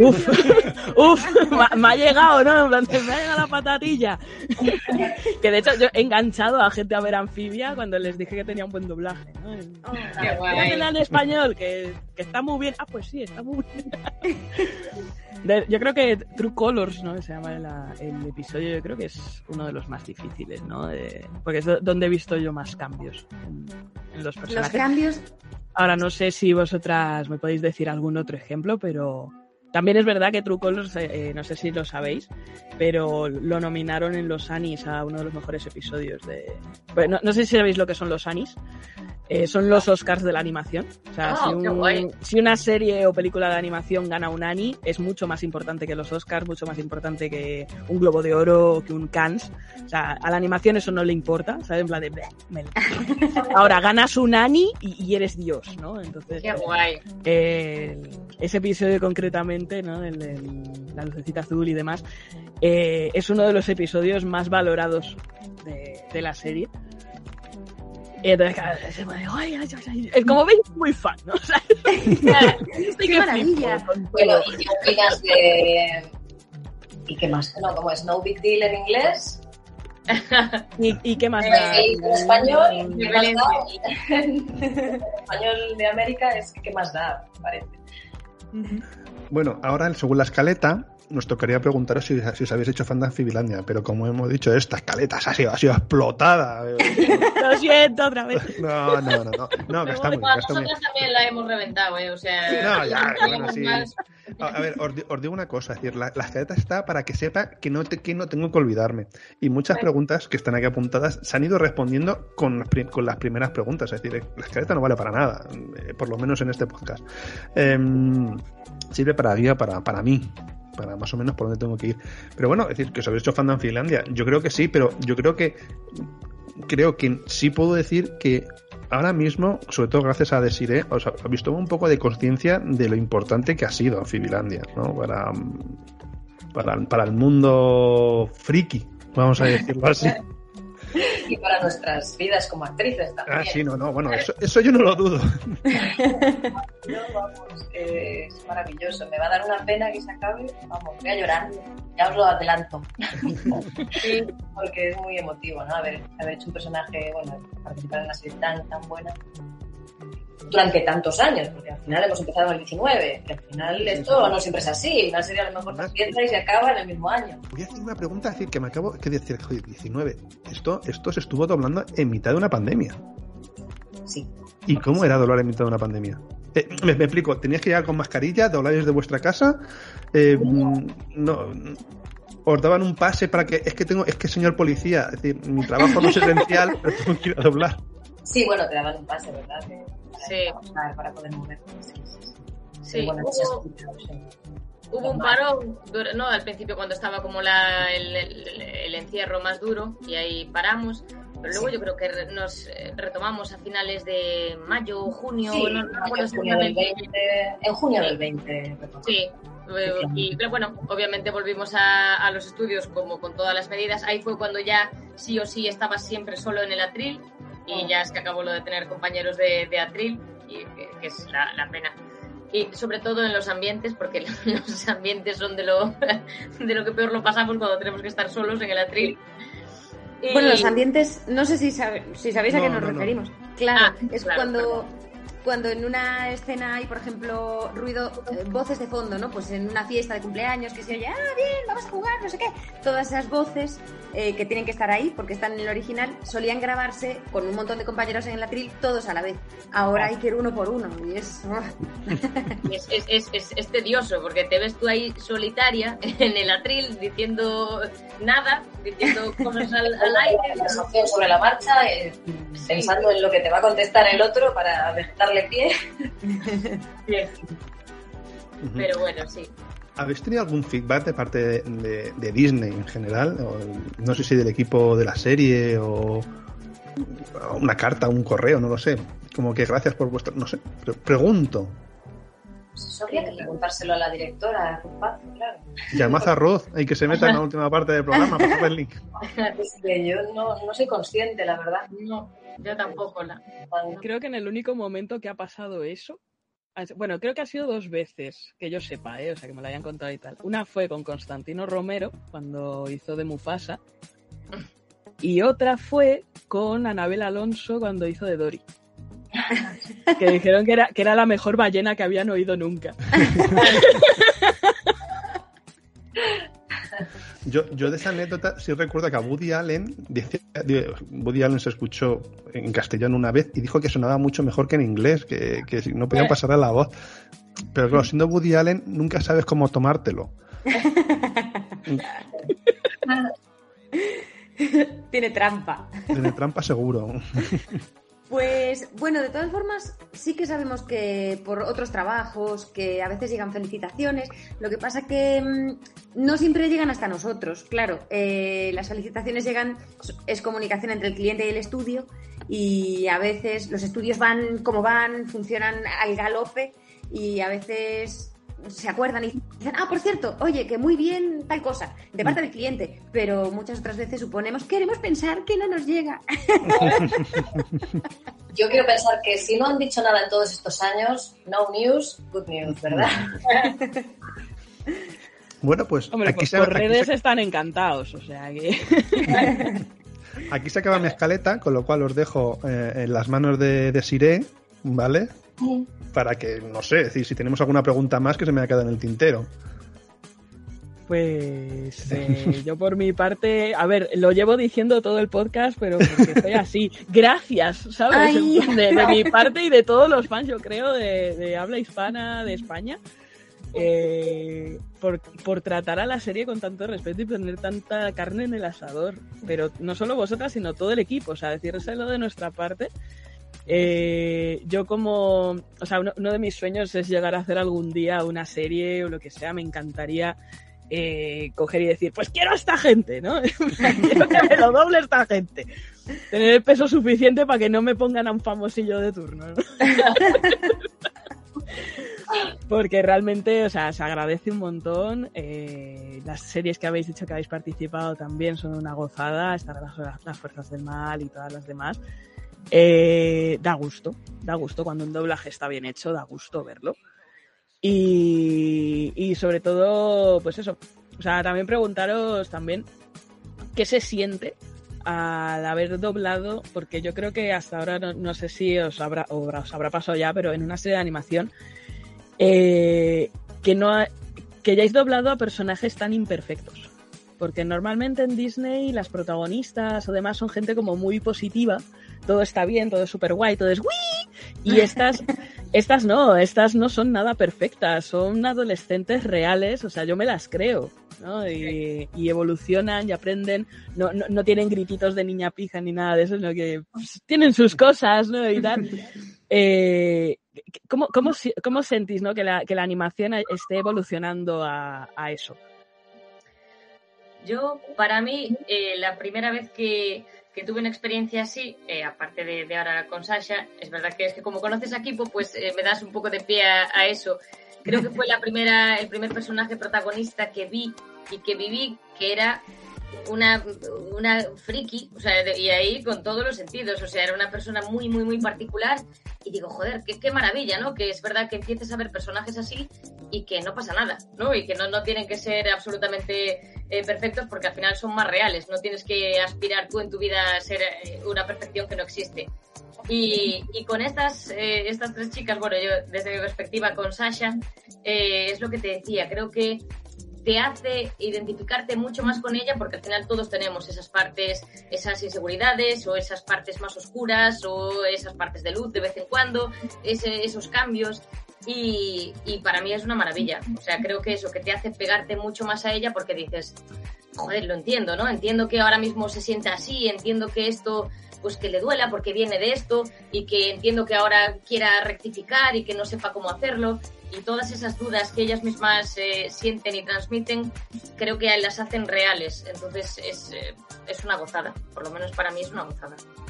me ha llegado, ¿no? Me ha llegado la patatilla. Que de hecho yo he enganchado a gente a ver Anfibia cuando les dije que tenía un buen doblaje, ¿no? ¡Qué guay! En español, que está muy bien. Ah, pues sí, está muy bien. Yo creo que True Colors, ¿no? Se llama el episodio, yo creo que es uno de los más difíciles, ¿no? Porque es donde he visto yo más cambios en los personajes. Los cambios... Ahora no sé si vosotras me podéis decir algún otro ejemplo, pero también es verdad que True Colors, no sé si lo sabéis, pero lo nominaron en los Annies a uno de los mejores episodios de... Bueno, no sé si sabéis lo que son los Annies. Son los Oscars de la animación. O sea, si una serie o película de animación gana un Annie, es mucho más importante que los Oscars, mucho más importante que un Globo de Oro, que un Cannes. O sea, a la animación eso no le importa, ¿sabes? En plan de... Ahora, ganas un Annie y eres Dios, ¿no? Entonces... ¡Qué guay! Ese episodio concretamente, ¿no? La lucecita azul y demás, es uno de los episodios más valorados de la serie. Entonces, cada vez se me digo, como veis, muy fan, ¿no? O sea, ¡qué maravilla! Bueno, ¿y qué opinas de...? ¿Y qué más? No, como es No Big Deal en inglés. ¿Y qué más da? En español, ¿qué más da? En español de América es ¿qué más da? Parece. Bueno, ahora, según la escaleta, nos tocaría preguntaros si os habéis hecho fan de Anfibilandia, pero como hemos dicho, esta escaleta ha sido explotada. Lo siento, otra vez. No, que está muy bien. Nosotros también la hemos reventado, o sea... No, ya, bueno, sí. A ver, os digo una cosa, es decir, la escaleta está para que sepa que no tengo que olvidarme. Y muchas preguntas que están aquí apuntadas se han ido respondiendo con las primeras preguntas, es decir, la escaleta no vale para nada, por lo menos en este podcast. Sirve para guía para mí, para más o menos por dónde tengo que ir. Pero bueno, es decir, que os habéis hecho fan de Anfibilandia. Yo creo que sí, pero yo creo que sí puedo decir que ahora mismo, sobre todo gracias a Desiree, os habéis tomado un poco de conciencia de lo importante que ha sido Anfibilandia, ¿no? Para el mundo friki, vamos a decirlo así. y para nuestras vidas como actrices también. Sí, bueno, eso yo no lo dudo. Vamos, es maravilloso. Me va a dar una pena que se acabe. Vamos, voy a llorar. Ya os lo adelanto. Sí, porque es muy emotivo, ¿no? Haber hecho un personaje, participar en una serie tan buena durante tantos años, porque al final hemos empezado en el 19, que al final esto no siempre es así. Una serie a lo mejor se empieza y se acaba en el mismo año. Voy a hacer una pregunta, que me acabo de decir, joder, 19. Esto se estuvo doblando en mitad de una pandemia. Sí. ¿Y cómo era doblar en mitad de una pandemia? Me explico, ¿tenías que llegar con mascarilla, doblar desde vuestra casa? No, os daban un pase para que... Es que señor policía, es decir, mi trabajo no es esencial, pero tengo que ir a doblar. Sí, bueno, te daban un pase, ¿verdad? Para poder mover. Sí, hubo un parón, ¿no? Al principio cuando estaba como el encierro más duro y ahí paramos, pero luego yo creo que nos retomamos a finales de mayo o junio. Sí, no recuerdo en junio del 20. Sí. Pero bueno, obviamente volvimos a los estudios como con todas las medidas. Ahí fue cuando ya sí o sí estaba siempre solo en el atril y ya es que acabó lo de tener compañeros de atril y que es la pena. Y sobre todo en los ambientes, porque los ambientes son de lo que peor lo pasamos cuando tenemos que estar solos en el atril. Bueno, los ambientes, no sé si sabéis a qué nos referimos. Claro, es claro, cuando en una escena hay, por ejemplo, ruido, voces de fondo, ¿no? Pues en una fiesta de cumpleaños que se oye, bien, vamos a jugar, no sé qué. Todas esas voces que tienen que estar ahí, porque están en el original, solían grabarse con un montón de compañeros en el atril, todos a la vez. Ahora hay que ir uno por uno, y es tedioso, porque te ves tú ahí solitaria en el atril, diciendo nada, diciendo cosas al aire. Conversación sobre la marcha, pensando en lo que te va a contestar el otro para darle pie. Bien. Pero bueno, sí. ¿Habéis tenido algún feedback de parte de Disney en general? O, no sé si del equipo de la serie o una carta, un correo, no lo sé. Como que gracias por vuestro... No sé, pregunto. Pues eso habría que preguntárselo a la directora, a Ruth Paz, claro. Llamad a Ruth, hay que se meta en la última parte del programa, pasad el link. Es que yo no soy consciente, la verdad. No, yo tampoco. Creo que en el único momento que ha pasado eso, bueno, creo que ha sido 2 veces, que yo sepa, o sea, que me lo hayan contado y tal. Una fue con Constantino Romero, cuando hizo de Mufasa, y otra fue con Anabel Alonso, cuando hizo de Dory. Que dijeron que era la mejor ballena que habían oído nunca. Yo de esa anécdota sí recuerdo que a Woody Allen se escuchó en castellano una vez y dijo que sonaba mucho mejor que en inglés, que no podían pasar a la voz. Pero claro, siendo Woody Allen nunca sabes cómo tomártelo. Tiene trampa. Tiene trampa seguro. Pues bueno, de todas formas sí que sabemos que por otros trabajos que a veces llegan felicitaciones, lo que pasa que no siempre llegan hasta nosotros, claro, las felicitaciones llegan, es comunicación entre el cliente y el estudio y a veces los estudios van como van, funcionan al galope y a veces se acuerdan y dicen, por cierto, oye, que muy bien tal cosa, de parte del cliente, pero muchas otras veces queremos pensar que no nos llega. Yo quiero pensar que si no han dicho nada en todos estos años, no news, good news, ¿verdad? Bueno, pues hombre, aquí por redes están encantados, o sea que... Aquí se acaba mi escaleta, con lo cual os dejo en las manos de Siré, ¿vale? Para que, no sé, decir, si tenemos alguna pregunta más que se me ha quedado en el tintero. Pues yo por mi parte, a ver, lo llevo diciendo todo el podcast, pero porque soy así. Gracias, ¿sabes? De mi parte y de todos los fans, yo creo, de habla hispana de España, por tratar a la serie con tanto respeto y poner tanta carne en el asador. Pero no solo vosotras, sino todo el equipo, o sea, decírselo de nuestra parte. Yo o sea, uno de mis sueños es llegar a hacer algún día una serie o lo que sea, me encantaría coger y decir, pues quiero a esta gente, ¿no? Quiero que me lo doble esta gente. Tener el peso suficiente para que no me pongan a un famosillo de turno, ¿no? porque realmente, o sea, se agradece un montón. Las series que habéis dicho que habéis participado también son una gozada, estar las Fuerzas del Mal y todas las demás. Da gusto cuando un doblaje está bien hecho, da gusto verlo. Y sobre todo, pues eso, o sea, también preguntaros también qué se siente al haber doblado, porque yo creo que hasta ahora, no sé si os habrá pasado ya, pero en una serie de animación que hayáis doblado a personajes tan imperfectos. Porque normalmente en Disney las protagonistas o demás son gente como muy positiva, todo está bien, todo es súper guay, todo es ¡wii! Y estas no son nada perfectas, son adolescentes reales, o sea, yo me las creo, ¿no? Y evolucionan y aprenden, no tienen grititos de niña pija ni nada de eso, sino que pues, tienen sus cosas, ¿no? Y tal. ¿Cómo sentís, ¿no? que la animación esté evolucionando a eso? Yo, para mí, la primera vez que tuve una experiencia así, aparte de ahora con Sasha, es verdad que es que como conoces a Kipo, pues me das un poco de pie a eso. Creo que fue el primer personaje protagonista que vi y que viví, que era una friki, o sea, y ahí con todos los sentidos, o sea, era una persona muy, muy, muy particular, y digo, joder, qué maravilla, ¿no? Que es verdad que empieces a ver personajes así y que no pasa nada, ¿no? Y que no tienen que ser absolutamente perfectos, porque al final son más reales, no tienes que aspirar tú en tu vida a ser una perfección que no existe. Y con estas tres chicas, bueno, yo desde mi perspectiva con Sasha, es lo que te decía, creo que te hace identificarte mucho más con ella, porque al final todos tenemos esas partes, esas inseguridades o esas partes más oscuras o esas partes de luz de vez en cuando, esos cambios, y para mí es una maravilla. O sea, creo que eso, que te hace pegarte mucho más a ella porque dices, joder, lo entiendo, ¿no? Entiendo que ahora mismo se sienta así, entiendo que esto, pues que le duela porque viene de esto, y que entiendo que ahora quiera rectificar y que no sepa cómo hacerlo. Y todas esas dudas que ellas mismas sienten y transmiten, creo que las hacen reales. Entonces es una gozada, por lo menos para mí es una gozada.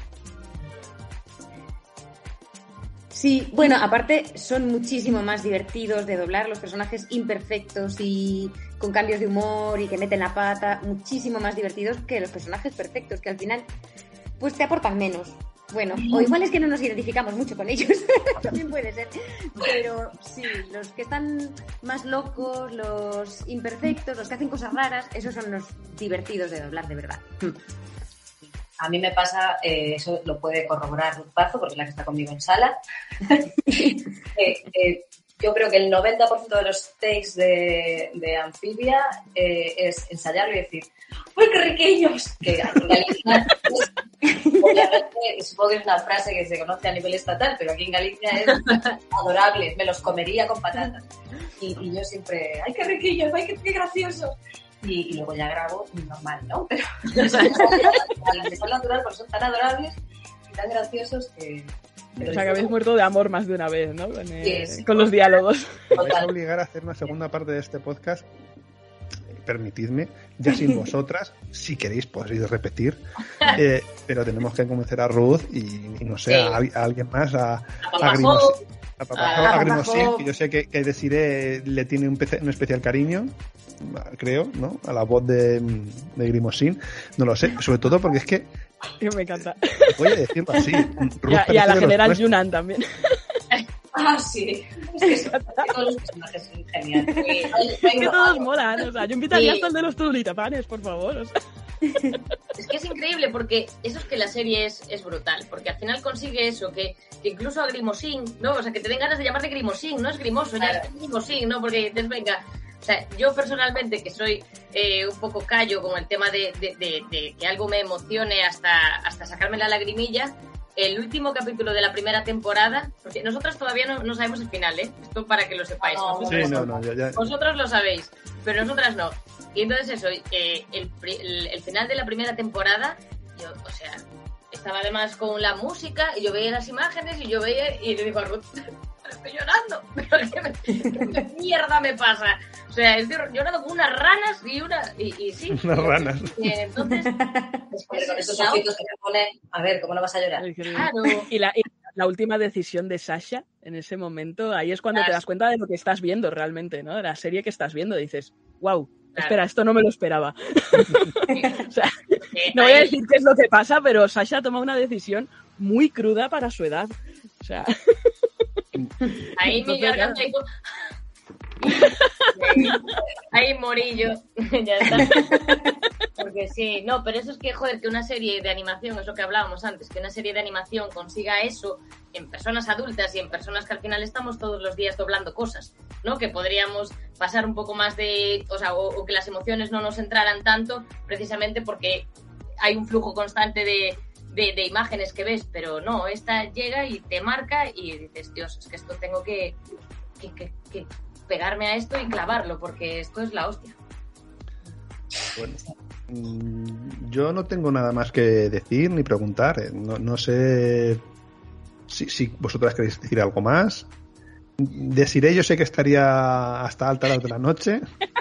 Sí, bueno, aparte son muchísimo más divertidos de doblar, los personajes imperfectos y con cambios de humor y que meten la pata, muchísimo más divertidos que los personajes perfectos, que al final pues te aportan menos. Bueno, o igual es que no nos identificamos mucho con ellos, también puede ser, pero sí, los que están más locos, los imperfectos, los que hacen cosas raras, esos son los divertidos de doblar de verdad. A mí me pasa, eso lo puede corroborar Ruth Pazo, porque es la que está conmigo en sala. Yo creo que el 90% de los takes de Anfibia es ensayarlo y decir ¡uy, qué riquillos! Que en Galicia obviamente, supongo que es una frase que se conoce a nivel estatal, pero aquí en Galicia es adorable, me los comería con patatas. Y yo siempre, ¡ay, qué riquillos! ¡Ay, qué gracioso! Y luego ya grabo normal, ¿no? Pero son natural porque son tan adorables y tan graciosos que... O sea, que habéis muerto de amor más de una vez, ¿no? Con los diálogos. Me vais a obligar a hacer una segunda parte de este podcast. Permitidme, ya sin vosotras, si queréis podéis repetir, pero tenemos que convencer a Ruth y no sé, a alguien más, a Grimosin, que yo sé que Desiree le tiene un especial cariño, creo, ¿no? A la voz de Grimosin, no lo sé, sobre todo porque es que me encanta. Voy a decirlo así. Y a la general Yunnan también. Ah, sí. Es que todos los personajes son geniales. Que todos molan. O sea, yo invitaría hasta el de los tulitapanes, por favor. O sea. Es que es increíble porque eso es que la serie es brutal. Porque al final consigue eso, que incluso a Grimosin, ¿no? O sea, que te den ganas de llamarle Grimosin, no es Grimoso, ya es Grimosin, ¿no? Porque dices, venga. O sea, yo personalmente, que soy un poco callo con el tema de que algo me emocione hasta sacarme la lagrimilla, el último capítulo de la primera temporada, porque nosotros todavía no sabemos el final, ¿eh? Esto para que lo sepáis. Vosotros lo sabéis, pero nosotras no. Y entonces eso, el final de la primera temporada, yo, o sea, estaba además con la música y yo veía las imágenes y le digo a Ruth, estoy llorando, ¿qué mierda me pasa? O sea, estoy llorando con unas ranas y sí. Unas ranas. Entonces, después con esos ojitos que te ponen, a ver, ¿cómo no vas a llorar? Claro. Y la última decisión de Sasha, En ese momento, ahí es cuando te das cuenta de lo que estás viendo realmente, ¿no? De la serie que estás viendo. Dices, wow, espera, esto no me lo esperaba. O sea, no voy a decir qué es lo que pasa, pero Sasha toma una decisión muy cruda para su edad. O sea... Ahí mi garganta hizo... Ahí morí yo. Ya está. Porque sí, no, pero eso es que, joder, que una serie de animación, es lo que hablábamos antes, que una serie de animación consiga eso en personas adultas y en personas que al final estamos todos los días doblando cosas, ¿no? Que podríamos pasar un poco más de... O sea, o que las emociones no nos entraran tanto, precisamente porque hay un flujo constante de imágenes que ves, pero no, esta llega y te marca y dices, Dios, es que esto tengo que pegarme a esto y clavarlo, porque esto es la hostia. Bueno, yo no tengo nada más que decir ni preguntar. No sé si vosotras queréis decir algo más. Desiree, yo sé que estaría hasta altas horas de la noche.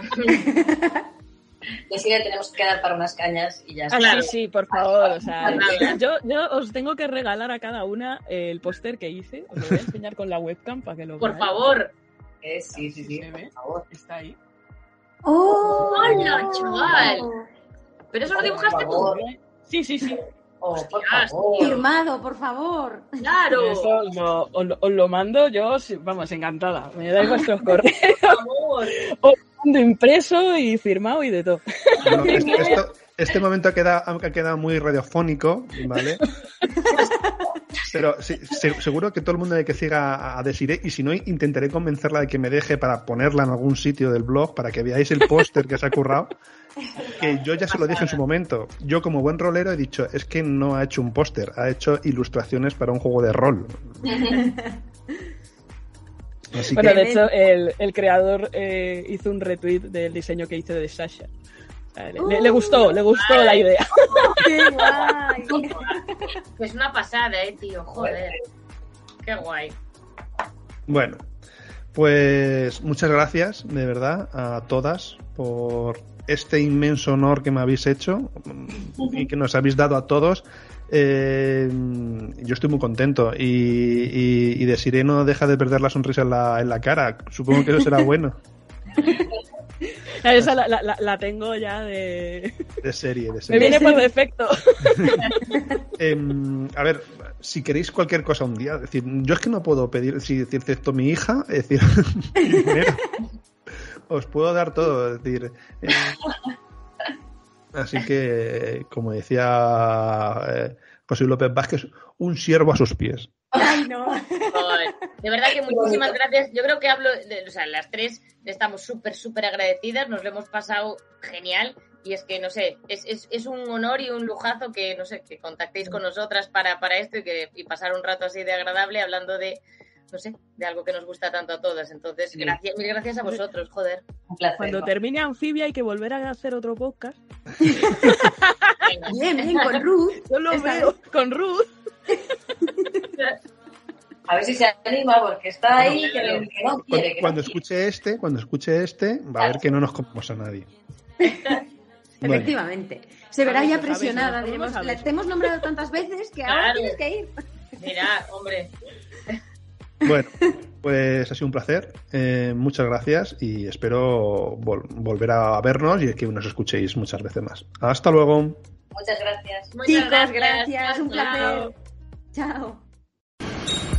Desiree, tenemos que quedar para unas cañas y ya está. Claro. Sí, por favor. O sea, yo os tengo que regalar a cada una el póster que hice. Os lo voy a enseñar con la webcam para que lo veáis. Por favor. Sí. ¿Se ve? Por favor. Está ahí. ¡Hola, chaval! ¿Pero eso lo dibujaste tú? Sí. Por Hostias, favor. Firmado, por favor. ¡Claro! Eso os lo mando yo, vamos, encantada. Me dais vuestros correos. Por favor. Os mando impreso y firmado y de todo. Bueno, este momento ha quedado muy radiofónico, ¿vale? Pero sí, seguro que todo el mundo hay que siga a Desiree, y si no, intentaré convencerla de que me deje para ponerla en algún sitio del blog para que veáis el póster que se ha currado. Que yo ya se lo dije en su momento. Yo, como buen rolero, he dicho, es que no ha hecho un póster, ha hecho ilustraciones para un juego de rol. Así bueno, que... de hecho, el creador hizo un retweet del diseño que hice de Sasha. Le gustó la idea. ¡Qué guay! Es una pasada, tío, joder. Qué guay. Bueno, pues muchas gracias, de verdad, a todas por este inmenso honor que me habéis hecho y que nos habéis dado a todos. Yo estoy muy contento y Desiree no deja de perder la sonrisa en la cara. Supongo que eso será bueno. Esa la tengo ya de serie. Me viene por defecto. A ver, si queréis cualquier cosa un día, es decir, yo es que no puedo pedir, si excepto mi hija, es decir, dinero, os puedo dar todo, es decir, así que, como decía José López Vázquez, un siervo a sus pies. Ay, no. De verdad que muchísimas gracias. Yo creo que o sea, las tres estamos súper agradecidas, nos lo hemos pasado genial y es que, no sé, es un honor y un lujazo que, no sé, que contactéis con nosotras para esto y pasar un rato así de agradable hablando de, no sé, de algo que nos gusta tanto a todas. Entonces, mil gracias a vosotros, joder. Un placer. Cuando termine Anfibia hay que volver a hacer otro podcast. Bien, con Ruth. Yo lo veo con Ruth. A ver si se anima, porque está ahí que no quiere. Cuando escuche este, va a ver que no nos comemos a nadie. Efectivamente. Se verá ya presionada. ¿Cómo Diremos, sabes? te hemos nombrado tantas veces que ahora Claro. tienes que ir. Mira, hombre. Bueno, pues ha sido un placer. Muchas gracias y espero volver a vernos y que nos escuchéis muchas veces más. Hasta luego. Muchas gracias. Chicos, gracias. Un placer. Chao.